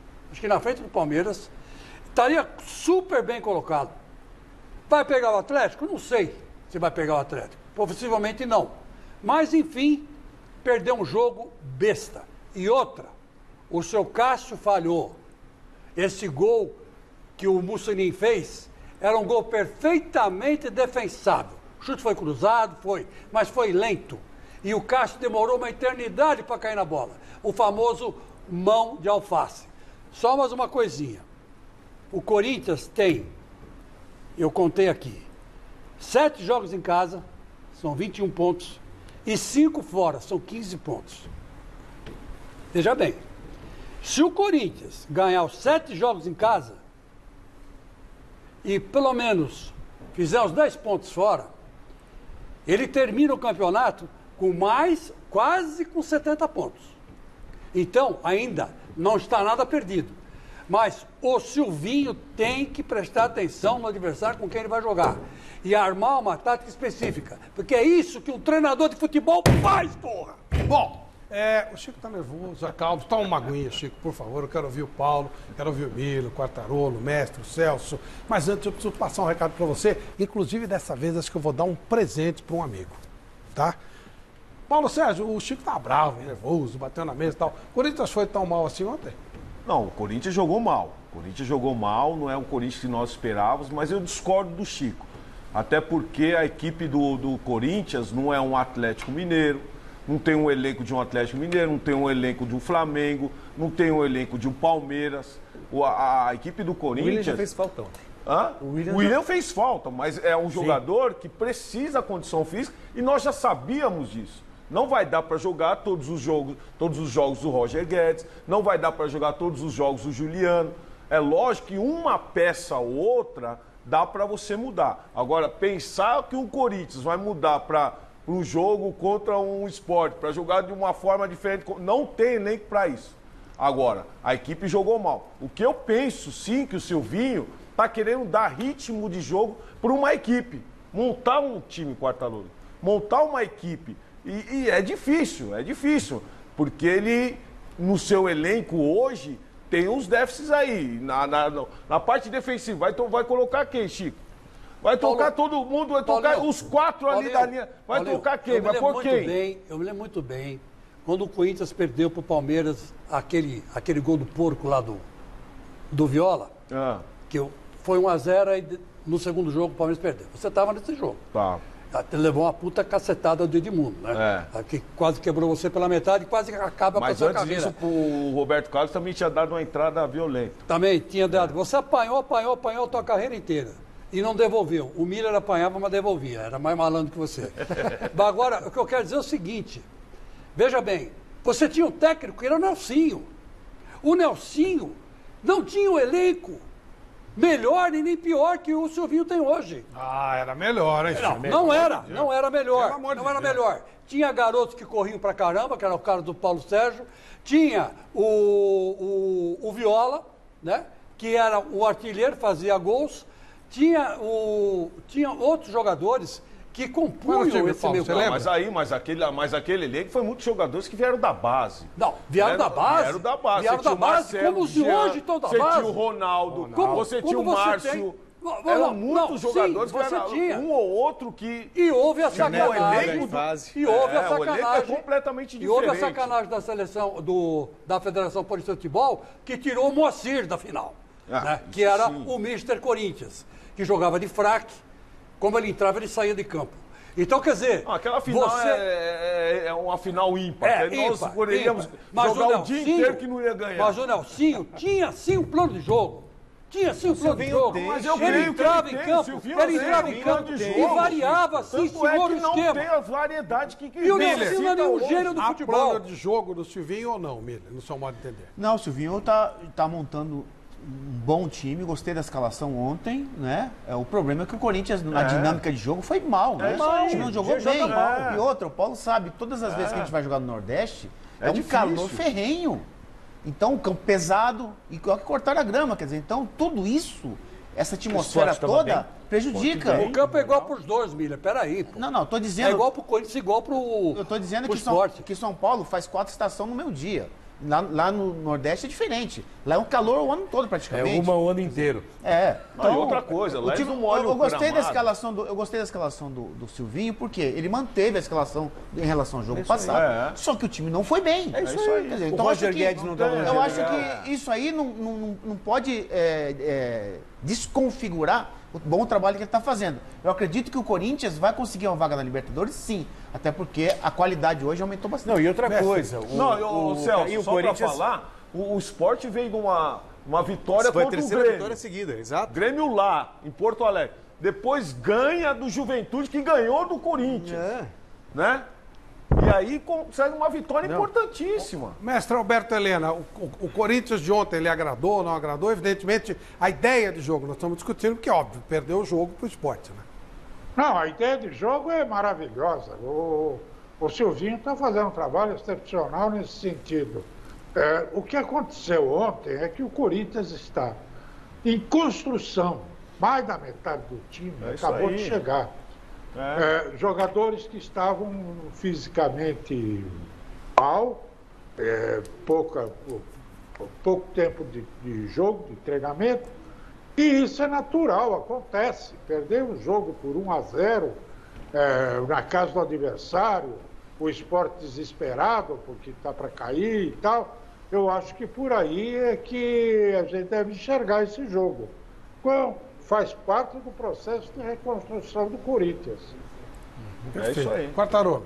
Estaria super bem colocado. Vai pegar o Atlético? Não sei se vai pegar o Atlético. Possivelmente não. Mas, enfim, perdeu um jogo besta. E outra, o seu Cássio falhou. Esse gol que o Mussolini fez era um gol perfeitamente defensável. O chute foi cruzado, mas foi lento. E o Cássio demorou uma eternidade para cair na bola. O famoso mão de alface. Só mais uma coisinha. O Corinthians tem, eu contei aqui, 7 jogos em casa, são 21 pontos, e 5 fora, são 15 pontos. Veja bem, se o Corinthians ganhar os 7 jogos em casa, e pelo menos fizer os 10 pontos fora, ele termina o campeonato com quase com 70 pontos. Então, ainda não está nada perdido. Mas o Silvinho tem que prestar atenção no adversário com quem ele vai jogar. E armar uma tática específica. Porque é isso que um treinador de futebol faz, porra! Bom, o Chico tá nervoso, acalma. Toma uma aguinha, Chico, por favor. Eu quero ouvir o Paulo, quero ouvir o Milo, o Quartarolo, o Mestre, o Celso. Mas antes eu preciso passar um recado para você. Inclusive, dessa vez, acho que eu vou dar um presente para um amigo. Tá? Paulo Sérgio, o Chico tá bravo, nervoso, bateu na mesa e tal. O Corinthians foi tão mal assim ontem? Não, o Corinthians jogou mal. O Corinthians jogou mal, não é o Corinthians que nós esperávamos, mas eu discordo do Chico. Até porque a equipe do Corinthians não é um Atlético Mineiro, não tem um elenco de um Atlético Mineiro, não tem um elenco de um Flamengo, não tem um elenco de um Palmeiras. A equipe do Corinthians... O Willian já fez falta ontem. Hã? O Willian fez falta, mas é um jogador que precisa condição física e nós já sabíamos disso. Não vai dar para jogar todos os jogos do Roger Guedes, não vai dar para jogar todos os jogos do Juliano. É lógico que uma peça ou outra dá para você mudar. Agora, pensar que o Corinthians vai mudar para um jogo contra um Sport, para jogar de uma forma diferente, não tem elenco para isso. Agora, a equipe jogou mal. O que eu penso, sim, que o Silvinho está querendo dar ritmo de jogo para uma equipe. Montar um time, Quartarolo. Montar uma equipe. E é difícil, porque ele, no seu elenco hoje, tem uns déficits aí. Na parte defensiva, vai colocar quem, Chico? Vai tocar todo mundo, vai tocar os 4 ali da linha. Vai tocar quem? Vai pôr quem? Eu me lembro muito bem, quando o Corinthians perdeu para o Palmeiras aquele gol do porco lá do Viola, que foi 1-0 e no segundo jogo o Palmeiras perdeu. Você estava nesse jogo. Tá. Levou uma puta cacetada do Edmundo, né? Que quase quebrou você pela metade e quase acaba com a sua carreira. Mas antes disso, o Roberto Carlos também tinha dado uma entrada violenta. Também tinha dado. Você apanhou a tua carreira inteira. E não devolveu. O Miller apanhava, mas devolvia. Era mais malandro que você. Agora, o que eu quero dizer é o seguinte. Veja bem, você tinha um técnico que era o Nelsinho. O Nelsinho não tinha um elenco melhor e nem pior que o Silvinho tem hoje. Era melhor, hein? Não era melhor. Não era melhor. Tinha garotos que corriam pra caramba, que era o cara do Paulo Sérgio. Tinha o Viola, né? Que era o artilheiro, fazia gols. Tinha outros jogadores que compunham esse meio campo. Mas aquele elenco foi muitos jogadores que vieram da base. Não, vieram da base. Vieram da base. Vieram da base, como os de hoje estão da base. Você tinha o Ronaldo, você tinha o Márcio. Eram muitos jogadores, um ou outro que... E houve a sacanagem. E houve a sacanagem. O elenco é completamente diferente. E houve a sacanagem da seleção, da Federação Paulista de Futebol, que tirou o Moacir da final. Né? Que era o Mr. Corinthians, que jogava de fraque. Como ele entrava, ele saía de campo. Então, quer dizer... aquela final é uma final ímpar. Nós poderíamos jogar o dia inteiro que não ia ganhar. Mas o Nelsinho tinha sim um plano de jogo. Tinha sim um plano de jogo. Mas eu ele entrava em campo, e variava assim, segura o esquema. Não tem a variedade que E o Nelsinho não é nenhum gênio do futebol. Plano de jogo do Silvinho ou não, Miller? No seu modo de entender. Não, o Silvinho tá montando um bom time, gostei da escalação ontem, né? O problema é que o Corinthians, na dinâmica de jogo, foi mal, né? O time não jogou bem. E outra, o Paulo sabe, todas as vezes que a gente vai jogar no Nordeste, é um calor ferrenho. Então, o campo pesado e que cortar a grama, quer dizer, então tudo isso, essa atmosfera toda, prejudica. O campo é igual para os dois, Miller, peraí. Pô. Não, tô dizendo... É igual para o Corinthians, igual para o Eu tô dizendo esporte. que São Paulo faz 4 estações no meu dia. Lá no Nordeste é diferente. Lá é um calor o ano todo, praticamente. O ano inteiro. Então, e outra coisa, lá eu gostei da escalação do Silvinho, porque ele manteve a escalação em relação ao jogo passado. Só que o time não foi bem. É isso aí. Quer dizer, então, o Roger Guedes não estava no Eu acho que isso aí não pode desconfigurar o bom trabalho que ele está fazendo. Eu acredito que o Corinthians vai conseguir uma vaga na Libertadores, sim. Até porque a qualidade hoje aumentou bastante. Não, e outra coisa... Celso, só para falar, o Sport veio de uma vitória contra o Grêmio. Foi a terceira vitória seguida, exato. Grêmio lá, em Porto Alegre. Depois ganha do Juventude, que ganhou do Corinthians. Né? E aí consegue uma vitória importantíssima. Mestre Alberto Helena, o Corinthians de ontem, ele agradou ou não agradou? Evidentemente, a ideia de jogo, nós estamos discutindo, porque, óbvio, perdeu o jogo para o esporte, né? Não, a ideia de jogo é maravilhosa. O Silvinho está fazendo um trabalho excepcional nesse sentido. O que aconteceu ontem é que o Corinthians está em construção. Mais da metade do time acabou de chegar. Jogadores que estavam fisicamente mal, pouco tempo de jogo, de treinamento, e isso é natural, acontece. Perder um jogo por 1-0 na casa do adversário, o Sport desesperado porque está para cair e tal, eu acho que por aí é que a gente deve enxergar esse jogo. Faz parte do processo de reconstrução do Corinthians. É isso aí. Quartarolo.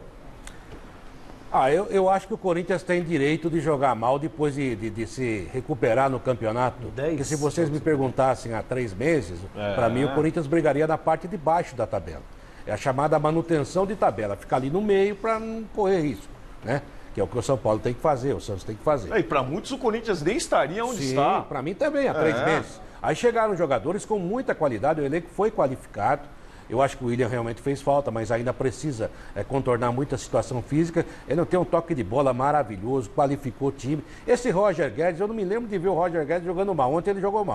Eu acho que o Corinthians tem direito de jogar mal depois de se recuperar no campeonato. Porque se vocês me perguntassem há 3 meses, para mim o Corinthians brigaria na parte de baixo da tabela. É a chamada manutenção de tabela, ficar ali no meio para não correr risco, né? Que é o que o São Paulo tem que fazer, o Santos tem que fazer. E para muitos o Corinthians nem estaria onde está. Para mim também, há 3 meses. Aí chegaram jogadores com muita qualidade, o elenco foi qualificado. Eu acho que o William realmente fez falta, mas ainda precisa contornar muita situação física. Ele não tem um toque de bola maravilhoso, qualificou o time. Esse Roger Guedes, eu não me lembro de ver o Roger Guedes jogando mal. Ontem ele jogou mal.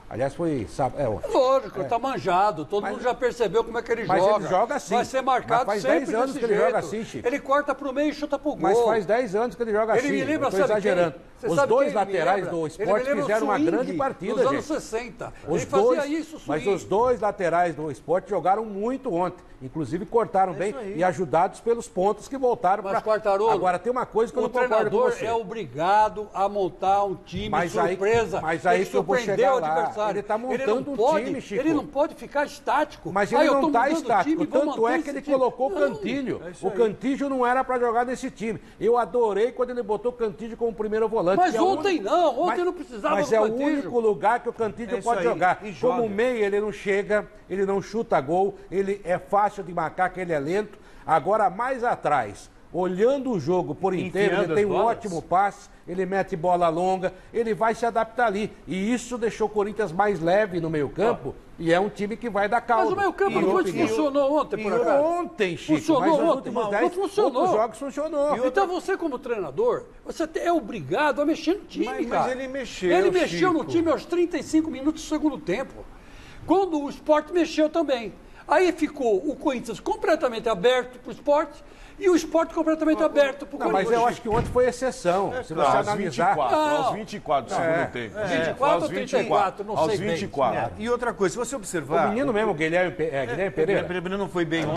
Aliás, foi sábado. Lógico, tá manjado. Todo mundo já percebeu como é que ele joga. Mas ele joga assim. Vai ser marcado faz sempre 10 anos desse que ele jeito. joga assim, Chico. Ele corta pro meio e chuta pro gol. Mas faz 10 anos que ele joga assim. Ele me lembra, eu tô sabe exagerando. quem? Os dois laterais do Sport fizeram uma grande partida, nos anos gente. 60. Os Ele fazia dois, isso, mas os dois laterais do Sport jogaram muito ontem. Inclusive cortaram bem e ajudados pelos pontos que voltaram para. Quartarolo, agora tem uma coisa que eu não concordo com você. O treinador é obrigado a montar um time surpresa. Mas aí que eu vou chegar lá. Ele está montando um time, Chico. Ele não pode ficar estático. Mas ele não está estático. Tanto é que ele colocou o Cantilho. O Cantilho não era para jogar nesse time. Eu adorei quando ele botou o Cantilho como primeiro volante. Mas ontem não. Ontem não precisava do Cantilho. Mas é o único lugar que o Cantilho pode jogar. Como meia, ele não chega, ele não chuta gol, ele é fácil de marcar, que ele é lento. Agora, mais atrás, olhando o jogo por inteiro, ele tem um ótimo passe, ele mete bola longa, ele vai se adaptar ali. E isso deixou o Corinthians mais leve no meio-campo. E é um time que vai dar calma. Mas o meio-campo não funcionou ontem, por acaso? Ontem, Chico. Funcionou mas nos ontem, últimos não funcionou. Outros jogos funcionou. Então você, como treinador, você é obrigado a mexer no time, cara. Mas ele mexeu, Ele mexeu Chico. no time aos 35 minutos do segundo tempo. Quando o Sport mexeu também. Aí ficou o Corinthians completamente aberto para o Sport e o Sport completamente aberto para o Corinthians. Mas eu acho que ontem foi exceção. Se você analisar. Aos 24 do segundo tempo. 24 ou 34, não sei aos 24. E outra coisa, se você observar... O menino mesmo, Guilherme Pereira. Guilherme não foi bem.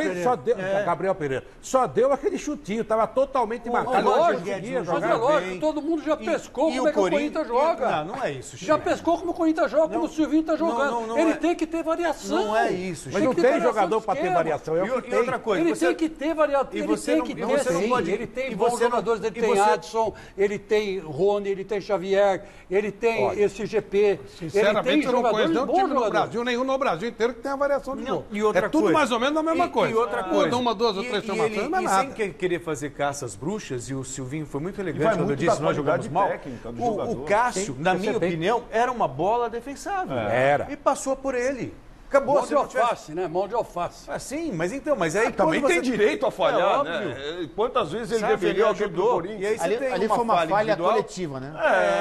Gabriel Pereira. Só deu aquele chutinho, estava totalmente marcado. Lógico, todo mundo já pescou como é que o Corinthians joga. Não é isso, Chico. Já pescou como o Corinthians joga, como o Silvinho está jogando. Ele tem que ter variação. Não é isso, Chico. Mas não tem jogador para ter variação. E outra coisa... Ele tem que ter variação. Ele tem que ter, sim. Ele tem bons jogadores, ele tem Adson, ele tem Rony, ele tem Xavier, ele tem esse GP. Sinceramente, eu não conheço nenhum time no Brasil, nenhum no Brasil inteiro que tem a variação de jogo. É tudo mais ou menos a mesma coisa. E outra coisa. Uma, duas ou três chamações, não é nada. Sem querer fazer caça às bruxas, e o Silvinho foi muito elegante quando eu disse nós jogamos mal. O Cássio, na minha opinião, era uma bola defensável. Era. E passou por ele. Acabou. Mão de alface, né? Mão de alface. Sim, mas então, mas aí... Também tem direito a falhar, né? Quantas vezes ele defendeu a equipe do Corinthians? Ali foi uma falha coletiva, né?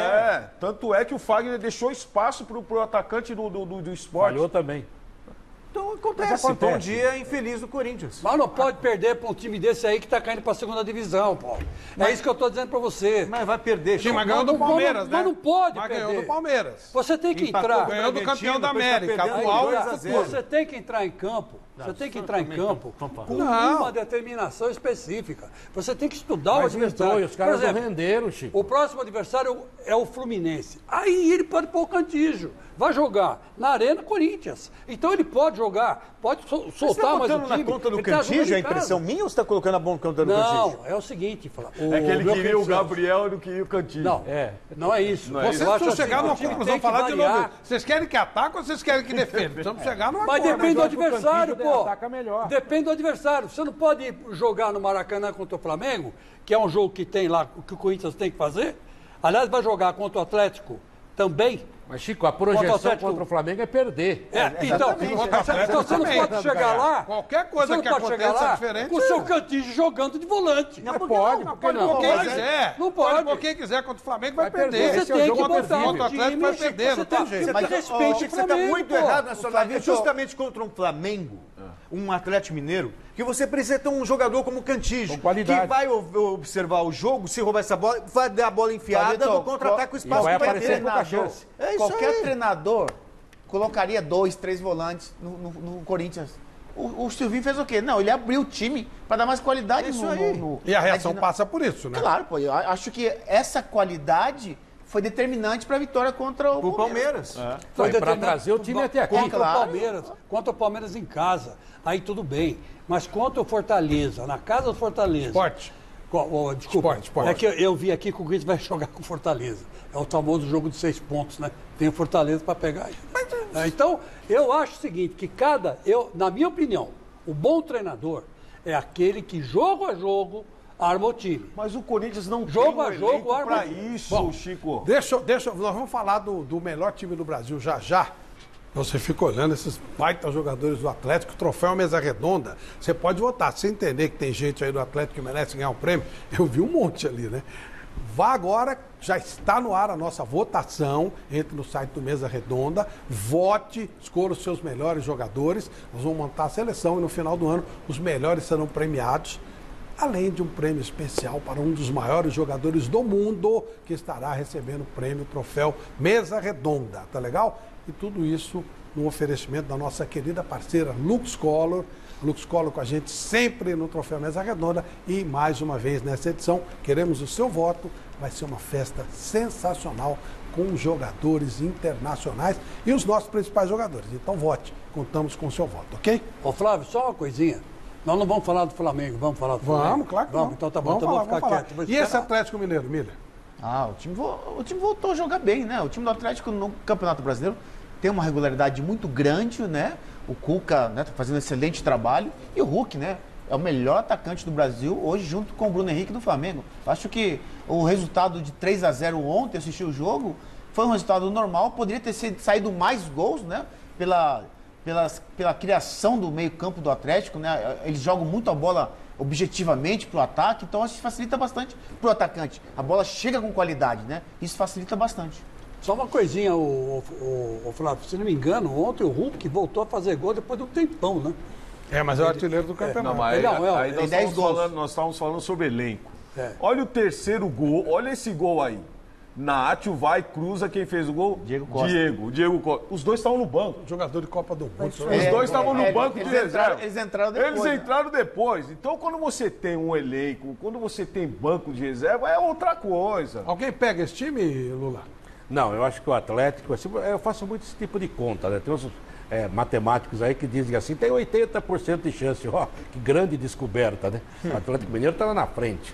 Tanto é que o Fagner deixou espaço pro atacante do Sport. Falhou também. Então acontece. Então, um dia infeliz do Corinthians. Mas não pode perder para um time desse aí que está caindo para a segunda divisão, Paulo. É isso que eu estou dizendo para você. Mas vai perder. Sim, mas ganhou do Palmeiras, né? Mas não pode mas perder. ganhou do Palmeiras. Você tem que entrar. Ganhou do campeão da América, atual. Você tem que entrar em campo. Você tem que entrar em campo com uma determinação específica. Você tem que estudar o adversário. Os caras não renderam, Chico. O próximo adversário é o Fluminense. Aí ele pode pôr o Cantillo. Vai jogar na Arena Corinthians. Então ele pode jogar, pode soltar mais o time. Você está botando na conta do Cantillo, é impressão minha, ou você está colocando a conta do Cantillo? Não, é o seguinte, é que ele queria o Gabriel e não queria o Cantillo. Não é isso. Vocês precisam chegar numa conclusão, falar de novo. Vocês querem que ataque ou vocês querem que defenda? Precisamos chegar numa Mas depende do adversário, pô. Melhor. Depende do adversário. Você não pode jogar no Maracanã contra o Flamengo, que é um jogo que tem lá, que o Corinthians tem que fazer. Aliás, vai jogar contra o Atlético também. Mas, Chico, a projeção contra o Flamengo é perder. Então você não pode chegar lá. Qualquer coisa que aconteça é diferente. Com o seu Cantillo jogando de volante. Não pode, porque não. Quem quiser. Não pode. Quem quiser contra o Flamengo vai perder. Você tem que botar contra o Atlético vai perder, não tem jeito. Mas respeite o Flamengo. Você está muito errado na sua análise. Justamente contra um Flamengo, um Atlético Mineiro, que você precisa ter um jogador como Cantillo, que vai observar o jogo, se roubar essa bola, vai dar a bola enfiada, no contra-ataque o espaço vai que vai aparecer ter. pouca chance. Qualquer treinador colocaria 2, 3 volantes no Corinthians. O Silvinho fez o quê? Não, ele abriu o time para dar mais qualidade no... E a reação passa por isso, né? Claro, pô, eu acho que essa qualidade foi determinante para a vitória contra o Palmeiras. Foi para trazer o time até aqui. Contra o Palmeiras em casa, aí tudo bem. Mas contra o Fortaleza, na casa do Fortaleza. Esporte. Desculpa, Esporte. É que eu vi aqui que o Corinthians vai jogar com o Fortaleza. É o famoso jogo de 6 pontos, né? Tem o Fortaleza para pegar aí. Então, eu acho o seguinte, que na minha opinião, o bom treinador é aquele que jogo a jogo arma o time. Mas o Corinthians não jogo tem a jogo arma para isso, bom, Chico. Nós vamos falar do melhor time do Brasil já. Você fica olhando esses baita jogadores do Atlético, troféu Mesa Redonda. Você pode votar. Se você entender que tem gente aí do Atlético que merece ganhar um prêmio, eu vi um monte ali, né? vá agora, já está no ar a nossa votação, entre no site do Mesa Redonda, vote, escolha os seus melhores jogadores, nós vamos montar a seleção e no final do ano os melhores serão premiados, além de um prêmio especial para um dos maiores jogadores do mundo, que estará recebendo o prêmio, o troféu Mesa Redonda, tá legal? E tudo isso no oferecimento da nossa querida parceira Lux Color. Lux Color com a gente sempre no Troféu Mesa Redonda. E mais uma vez nessa edição, queremos o seu voto. Vai ser uma festa sensacional com jogadores internacionais e os nossos principais jogadores. Então vote, contamos com o seu voto, ok? Ô Flávio, só uma coisinha. Nós não vamos falar do Flamengo, vamos falar do Flamengo? Vamos, claro que vamos. Não. Então tá bom, vamos então falar, vou ficar quieto. E esse Atlético Mineiro, Miller? O time voltou a jogar bem, né? O time do Atlético no Campeonato Brasileiro tem uma regularidade muito grande, né? O Cuca, né, tá fazendo um excelente trabalho. E o Hulk, né? É o melhor atacante do Brasil hoje, junto com o Bruno Henrique do Flamengo. Acho que o resultado de 3-0 ontem, eu assisti o jogo, foi um resultado normal. Poderia ter saído mais gols, né? Pela criação do meio-campo do Atlético, né? Eles jogam muito a bola objetivamente para o ataque, então isso facilita bastante para o atacante. A bola chega com qualidade, né? Isso facilita bastante. Só uma coisinha, o Flávio, se não me engano, ontem o Hulk voltou a fazer gol depois de um tempão, né? Mas é o artilheiro do campeonato. Não, mas aí nós estávamos falando sobre elenco. É. Olha o terceiro gol, olha esse gol aí. Nacho vai, cruza, quem fez o gol? Diego Costa. Diego Costa. Os dois estavam no banco. Jogador de Copa do Mundo. Os dois estavam no banco de reserva. Eles entraram depois. Eles entraram depois. Então, quando você tem um elenco, quando você tem banco de reserva, é outra coisa. Alguém pega esse time, Lula? Não, eu acho que o Atlético, assim, eu faço muito esse tipo de conta, né? Tem uns matemáticos aí que dizem assim, tem 80% de chance, ó, que grande descoberta, né? O Atlético Mineiro está lá na frente.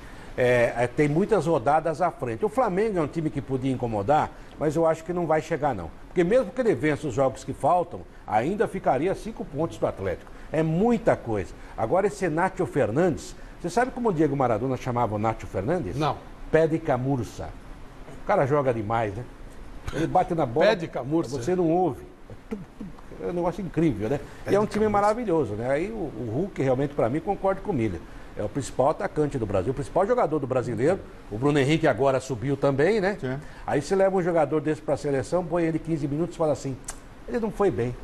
Tem muitas rodadas à frente. O Flamengo é um time que podia incomodar, mas eu acho que não vai chegar, não. Porque mesmo que ele vença os jogos que faltam, ainda ficaria 5 pontos do Atlético. É muita coisa. Agora, esse Nacho Fernandes, você sabe como o Diego Maradona chamava o Nacho Fernandes? Não. Pé de camurça. O cara joga demais, né? Ele bate na bola, Pé de camurça. você não ouve. É um negócio incrível, né? E é um time maravilhoso, né? Aí o Hulk, realmente, para mim, concorda com o Miller. É o principal atacante do Brasil, o principal jogador do brasileiro. O Bruno Henrique agora subiu também, né? Sim. Aí você leva um jogador desse para a seleção, põe ele 15 minutos e fala assim, ele não foi bem.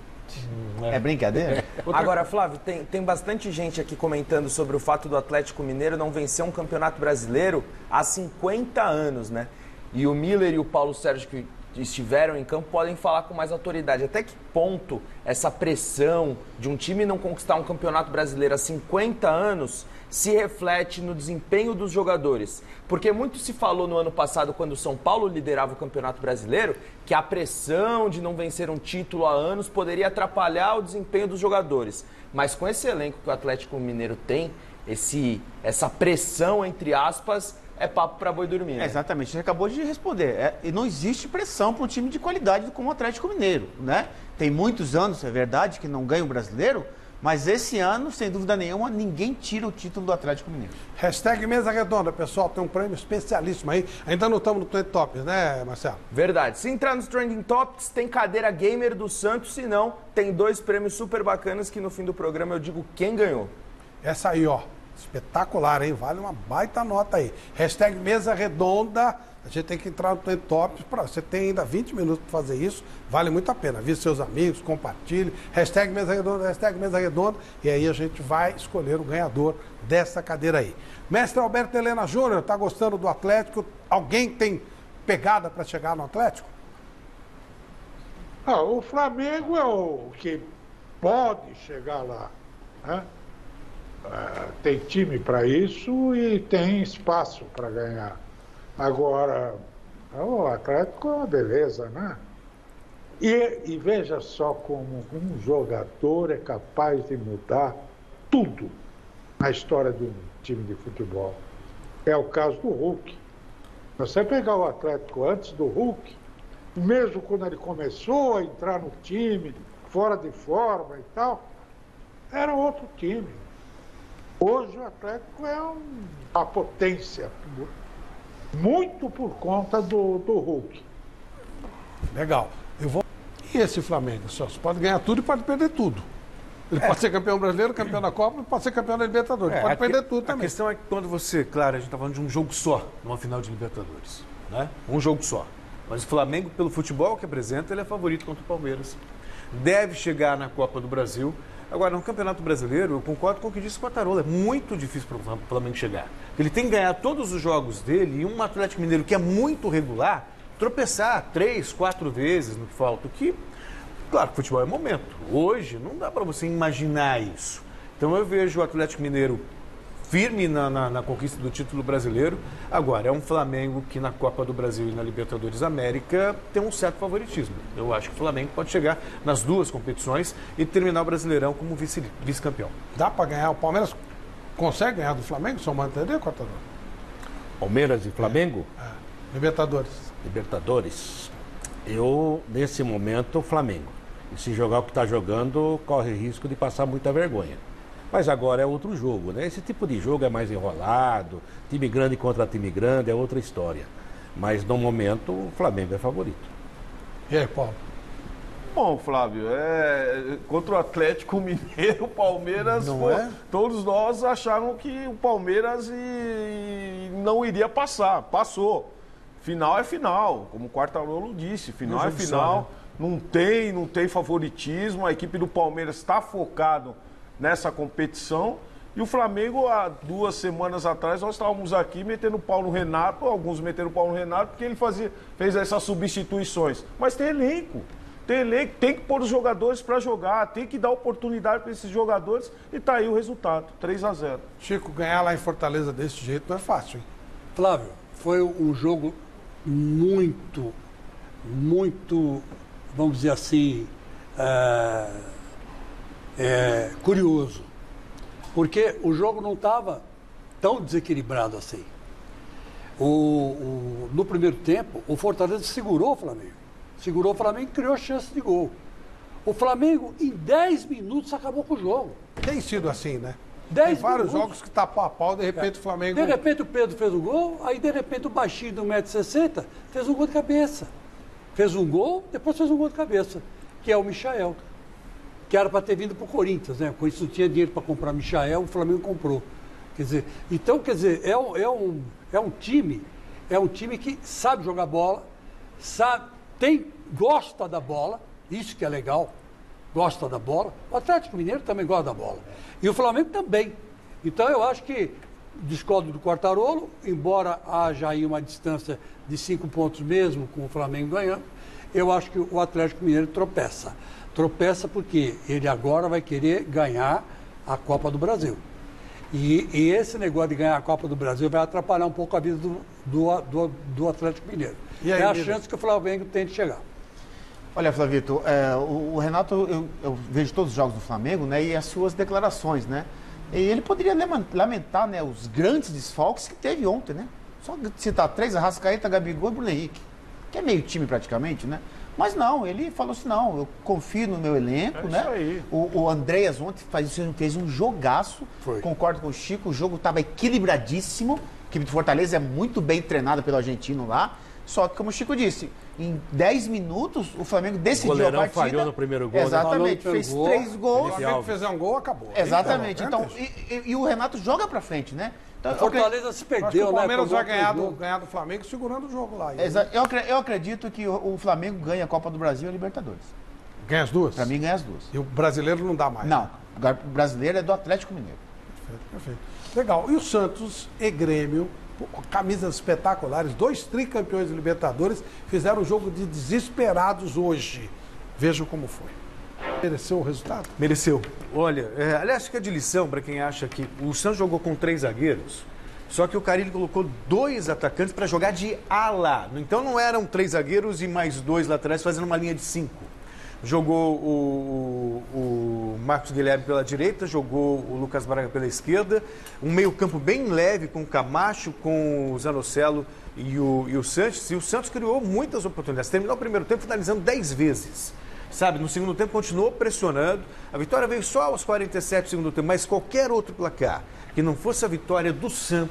É brincadeira? Agora, Flávio, tem bastante gente aqui comentando sobre o fato do Atlético Mineiro não vencer um campeonato brasileiro há 50 anos, né? E o Miller e o Paulo Sérgio, que estiveram em campo, podem falar com mais autoridade. Até que ponto essa pressão de um time não conquistar um campeonato brasileiro há 50 anos se reflete no desempenho dos jogadores? Porque muito se falou no ano passado, quando o São Paulo liderava o Campeonato Brasileiro, que a pressão de não vencer um título há anos poderia atrapalhar o desempenho dos jogadores. Mas com esse elenco que o Atlético Mineiro tem, essa pressão, entre aspas, é papo para boi dormir. Né? Exatamente, você acabou de responder. E não existe pressão para um time de qualidade como o Atlético Mineiro, né? Tem muitos anos, é verdade, que não ganha o brasileiro, mas esse ano, sem dúvida nenhuma, ninguém tira o título do Atlético Mineiro. Hashtag Mesa Redonda, pessoal, tem um prêmio especialíssimo aí. Ainda não estamos no Trend Topics, né, Marcelo? Verdade. Se entrar nos Trending Topics, tem cadeira gamer do Santos, se não, tem 2 prêmios super bacanas que no fim do programa eu digo quem ganhou. Essa aí, ó, espetacular, hein? Vale uma baita nota aí. Hashtag Mesa Redonda. A gente tem que entrar no Trend Topics. Você tem ainda 20 minutos para fazer isso. Vale muito a pena. Avise seus amigos, compartilhe. Hashtag Mesa Redonda, hashtag Mesa Redonda. E aí a gente vai escolher o ganhador dessa cadeira aí. Mestre Alberto Helena Júnior, tá gostando do Atlético? Alguém tem pegada para chegar no Atlético? O Flamengo é o que pode chegar lá, né? Tem time para isso e tem espaço para ganhar. Agora, o Atlético é uma beleza, né? E veja só como um jogador é capaz de mudar tudo na história de um time de futebol. É o caso do Hulk. Você pegar o Atlético antes do Hulk, mesmo quando ele começou a entrar no time, fora de forma e tal, era outro time. Hoje o Atlético é uma potência, muito por conta do Hulk. Legal. E esse Flamengo? Só pode ganhar tudo e pode perder tudo. Ele pode ser campeão brasileiro, campeão da Copa, pode ser campeão da Libertadores. Pode perder tudo também. A questão é que quando você, claro, a gente está falando de um jogo só, numa final de Libertadores, né? Um jogo só. Mas o Flamengo, pelo futebol que apresenta, ele é favorito contra o Palmeiras. Deve chegar na Copa do Brasil. Agora, no Campeonato Brasileiro, eu concordo com o que disse o Quatarolo. É muito difícil para o Flamengo chegar. Ele tem que ganhar todos os jogos dele e um Atlético Mineiro que é muito regular, tropeçar 3, 4 vezes no que falta. Que, claro, futebol é momento. Hoje, não dá para você imaginar isso. Então, eu vejo o Atlético Mineiro firme na conquista do título brasileiro. Agora, é um Flamengo que na Copa do Brasil e na Libertadores América tem um certo favoritismo. Eu acho que o Flamengo pode chegar nas duas competições e terminar o Brasileirão como vice-campeão. Dá para ganhar? O Palmeiras consegue ganhar do Flamengo? Só manter, Quatarolo? Palmeiras e Flamengo? Libertadores. Eu, nesse momento, o Flamengo. E se jogar o que está jogando, corre risco de passar muita vergonha. Mas agora é outro jogo, né? Esse tipo de jogo é mais enrolado, time grande contra time grande é outra história. Mas no momento o Flamengo é favorito. E aí, Paulo? Bom, Flávio, contra o Atlético Mineiro, o Palmeiras, todos nós acharam que o Palmeiras não iria passar. Passou. Final é final, como o Quatarolo disse, final é final. Não tem favoritismo, a equipe do Palmeiras está focado nessa competição. E o Flamengo, há 2 semanas atrás, nós estávamos aqui metendo pau no Renato, alguns metendo pau no Renato, porque ele fez essas substituições. Mas tem elenco, tem que pôr os jogadores para jogar, tem que dar oportunidade para esses jogadores e tá aí o resultado, 3-0. Chico, ganhar lá em Fortaleza desse jeito não é fácil, hein? Flávio, foi um jogo muito, vamos dizer assim, curioso, porque o jogo não estava tão desequilibrado assim. No primeiro tempo, o Fortaleza segurou o Flamengo e criou chance de gol. O Flamengo, em 10 minutos, acabou com o jogo. Tem sido assim, né? Tem vários jogos que tá pau a pau, de repente o Flamengo... De repente o Pedro fez um gol, aí de repente o baixinho do 1,60 m fez um gol de cabeça. Fez um gol, depois fez um gol de cabeça, que é o Michael. Que era para ter vindo para o Corinthians, né? O Corinthians não tinha dinheiro para comprar Michael, o Flamengo comprou. Quer dizer, então, é um time que sabe jogar bola, gosta da bola, isso que é legal, gosta da bola. O Atlético Mineiro também gosta da bola. E o Flamengo também. Então eu acho que, discordo do Quatarolo, embora haja aí uma distância de 5 pontos mesmo com o Flamengo ganhando, eu acho que o Atlético Mineiro tropeça. Tropeça porque ele agora vai querer ganhar a Copa do Brasil. E esse negócio de ganhar a Copa do Brasil vai atrapalhar um pouco a vida do Atlético Mineiro. E aí, é a chance que o Flamengo tem de chegar. Olha, Flavito, o Renato, eu vejo todos os jogos do Flamengo, né, e as suas declarações, né? E ele poderia lamentar, né, os grandes desfalques que teve ontem, né? Só citar 3, Arrascaeta, Gabigol e Bruno Henrique, que é meio time praticamente, né? Mas não, ele falou assim, não, eu confio no meu elenco, né? Isso aí. O Andreas ontem fez um jogaço, concordo com o Chico, o jogo estava equilibradíssimo, a equipe do Fortaleza é muito bem treinada pelo argentino lá, só que, como o Chico disse, em 10 minutos o Flamengo decidiu a partida. Falhou no primeiro gol. Exatamente, né? Fez 3 gols. O Flamengo fez um gol, acabou. Exatamente, então, e o Renato joga pra frente, né? Então, o Fortaleza se perdeu, né? O Palmeiras vai ganhar do Flamengo segurando o jogo lá. Eu acredito que o Flamengo ganha a Copa do Brasil e a Libertadores. Ganha as duas? Pra mim, ganha as duas. E o brasileiro não dá mais? Não, o brasileiro é do Atlético Mineiro. Perfeito. Legal. E o Santos e Grêmio, camisas espetaculares, 2 tricampeões de Libertadores, fizeram um jogo de desesperados hoje. Vejam como foi. Mereceu o resultado? Mereceu. Olha, aliás, fica de lição para quem acha que o Santos jogou com 3 zagueiros, só que o Carille colocou 2 atacantes para jogar de ala. Então não eram 3 zagueiros e mais 2 laterais fazendo uma linha de 5. Jogou o Marcos Guilherme pela direita, jogou o Lucas Braga pela esquerda, um meio-campo bem leve com o Camacho, com o Zanocelo e o Santos. E o Santos criou muitas oportunidades. Terminou o primeiro tempo finalizando 10 vezes. Sabe, no segundo tempo continuou pressionando. A vitória veio só aos 47 do segundo tempo, mas qualquer outro placar que não fosse a vitória do Santos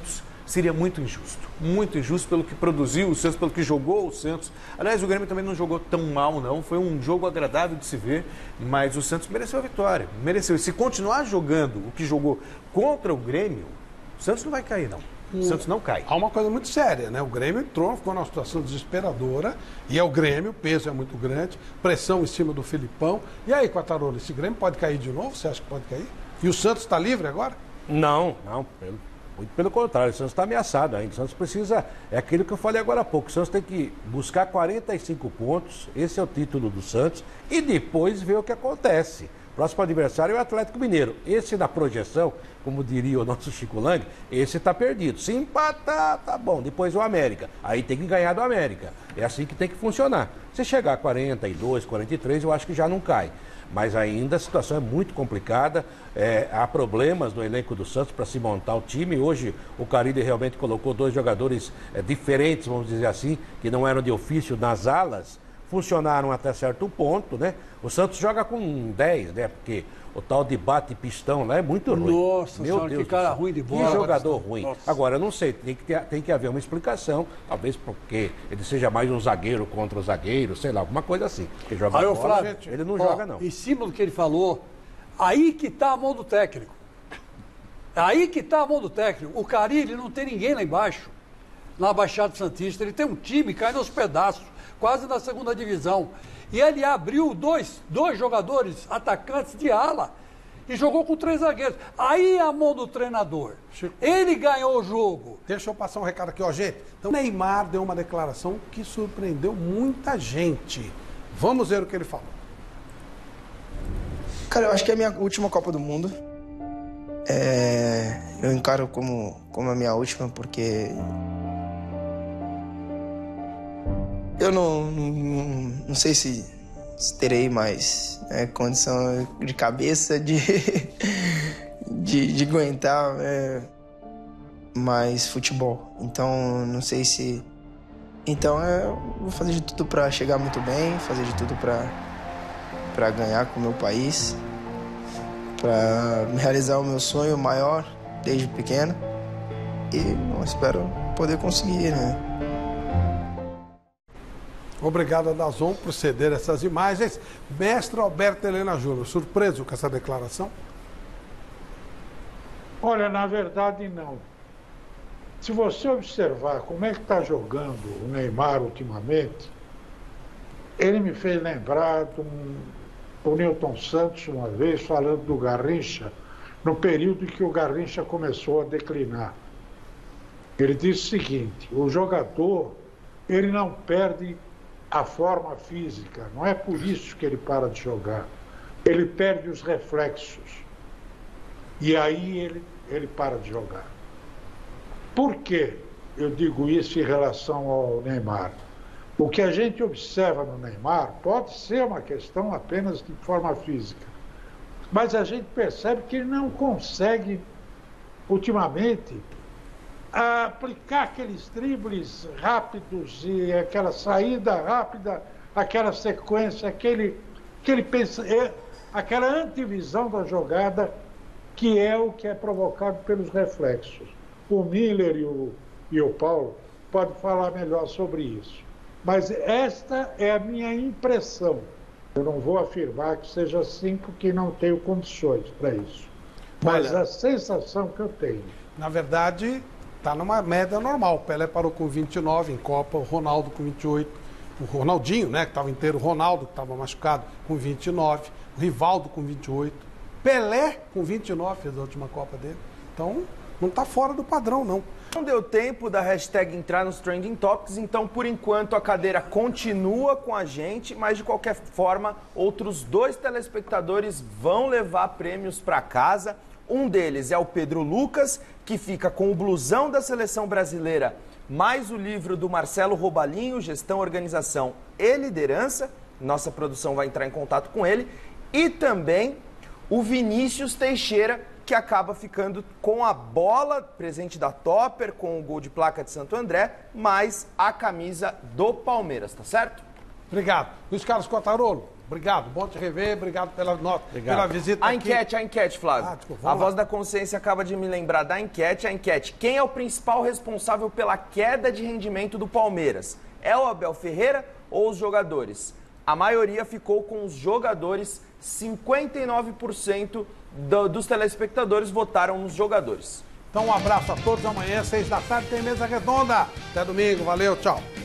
seria muito injusto pelo que produziu o Santos, pelo que jogou o Santos. Aliás, o Grêmio também não jogou tão mal, não. Foi um jogo agradável de se ver, mas o Santos mereceu a vitória. Mereceu. E se continuar jogando o que jogou contra o Grêmio, o Santos não vai cair, não. O Santos não cai. Há uma coisa muito séria, né? O Grêmio entrou, ficou numa situação desesperadora, e é o Grêmio, o peso é muito grande, pressão em cima do Filipão. E aí, Quattarolo, esse Grêmio pode cair de novo? Você acha que pode cair? E o Santos está livre agora? Não, muito pelo contrário, o Santos está ameaçado ainda. O Santos precisa, é aquilo que eu falei agora há pouco, o Santos tem que buscar 45 pontos, esse é o título do Santos, e depois ver o que acontece. Próximo adversário é o Atlético Mineiro. Esse na projeção, como diria o nosso Chico Lang, esse está perdido. Se empatar, tá bom. Depois o América. Aí tem que ganhar do América. É assim que tem que funcionar. Se chegar a 42, 43, eu acho que já não cai. Mas ainda a situação é muito complicada. Há problemas no elenco do Santos para se montar o time. Hoje o Carille realmente colocou 2 jogadores diferentes, vamos dizer assim, que não eram de ofício nas alas. Funcionaram até certo ponto, né? O Santos joga com 10, né? Porque o tal de bate-pistão lá é muito ruim. Nossa senhora, que cara ruim de bola. Que jogador ruim. Nossa. Agora, eu não sei, tem que haver uma explicação, talvez porque ele seja mais um zagueiro contra o zagueiro, sei lá, alguma coisa assim. Porque joga Aí, bola, Flávio, ele não joga, não. Em cima do que ele falou, aí que tá a mão do técnico. Aí que tá a mão do técnico. O Carille não tem ninguém lá embaixo, na Baixada Santista. Ele tem um time caindo aos pedaços, quase na 2ª divisão. E ele abriu dois jogadores atacantes de ala e jogou com 3 zagueiros. Aí a mão do treinador. Ele ganhou o jogo. Deixa eu passar um recado aqui, ó, gente. Então, o Neymar deu uma declaração que surpreendeu muita gente. Vamos ver o que ele falou. Cara, eu acho que é a minha última Copa do Mundo. Eu encaro como a minha última, porque eu não sei se terei mais condição de cabeça de aguentar mais futebol. Então, não sei se... Então, eu vou fazer de tudo para chegar muito bem, fazer de tudo para ganhar com o meu país, para realizar o meu sonho maior desde pequeno. E eu espero poder conseguir, né? Obrigado a DAZN por ceder essas imagens. Mestre Alberto Helena Júnior, surpreso com essa declaração? Olha, na verdade, não. Se você observar como é que está jogando o Neymar ultimamente, ele me fez lembrar do Newton Santos, uma vez, falando do Garrincha, no período em que o Garrincha começou a declinar. Ele disse o seguinte: o jogador, ele não perde a forma física, não é por isso que ele para de jogar. Ele perde os reflexos. E aí ele para de jogar. Por que eu digo isso em relação ao Neymar? O que a gente observa no Neymar pode ser uma questão apenas de forma física, mas a gente percebe que ele não consegue, ultimamente, aplicar aqueles dribles rápidos e aquela saída rápida, aquela sequência, aquele aquela antevisão da jogada, que é o que é provocado pelos reflexos. O Miller e o Paulo podem falar melhor sobre isso. Mas esta é a minha impressão. Eu não vou afirmar que seja assim, porque não tenho condições para isso. Mas a sensação que eu tenho... Na verdade, está numa média normal. O Pelé parou com 29 em Copa, o Ronaldo com 28, o Ronaldinho, né, que estava inteiro, o Ronaldo, que estava machucado, com 29, o Rivaldo com 28, Pelé com 29, fez a última Copa dele. Então, não está fora do padrão, não. Não deu tempo da hashtag entrar nos Trending Topics, então, por enquanto, a cadeira continua com a gente, mas, de qualquer forma, outros 2 telespectadores vão levar prêmios para casa. Um deles é o Pedro Lucas, que fica com o blusão da Seleção Brasileira, mais o livro do Marcelo Robalinho, Gestão, Organização e Liderança. Nossa produção vai entrar em contato com ele. E também o Vinícius Teixeira, que acaba ficando com a bola, presente da Topper, com o gol de placa de Santo André, mais a camisa do Palmeiras, tá certo? Obrigado. Luiz Carlos Quattarolo, Obrigado, bom te rever, obrigado pela nota, pela visita A aqui. enquete, Flávio. Desculpa, a voz da consciência acaba de me lembrar da enquete. A enquete, quem é o principal responsável pela queda de rendimento do Palmeiras? É o Abel Ferreira ou os jogadores? A maioria ficou com os jogadores, 59% dos telespectadores votaram nos jogadores. Então um abraço a todos, amanhã, 6 da tarde, tem Mesa Redonda. Até domingo, valeu, tchau.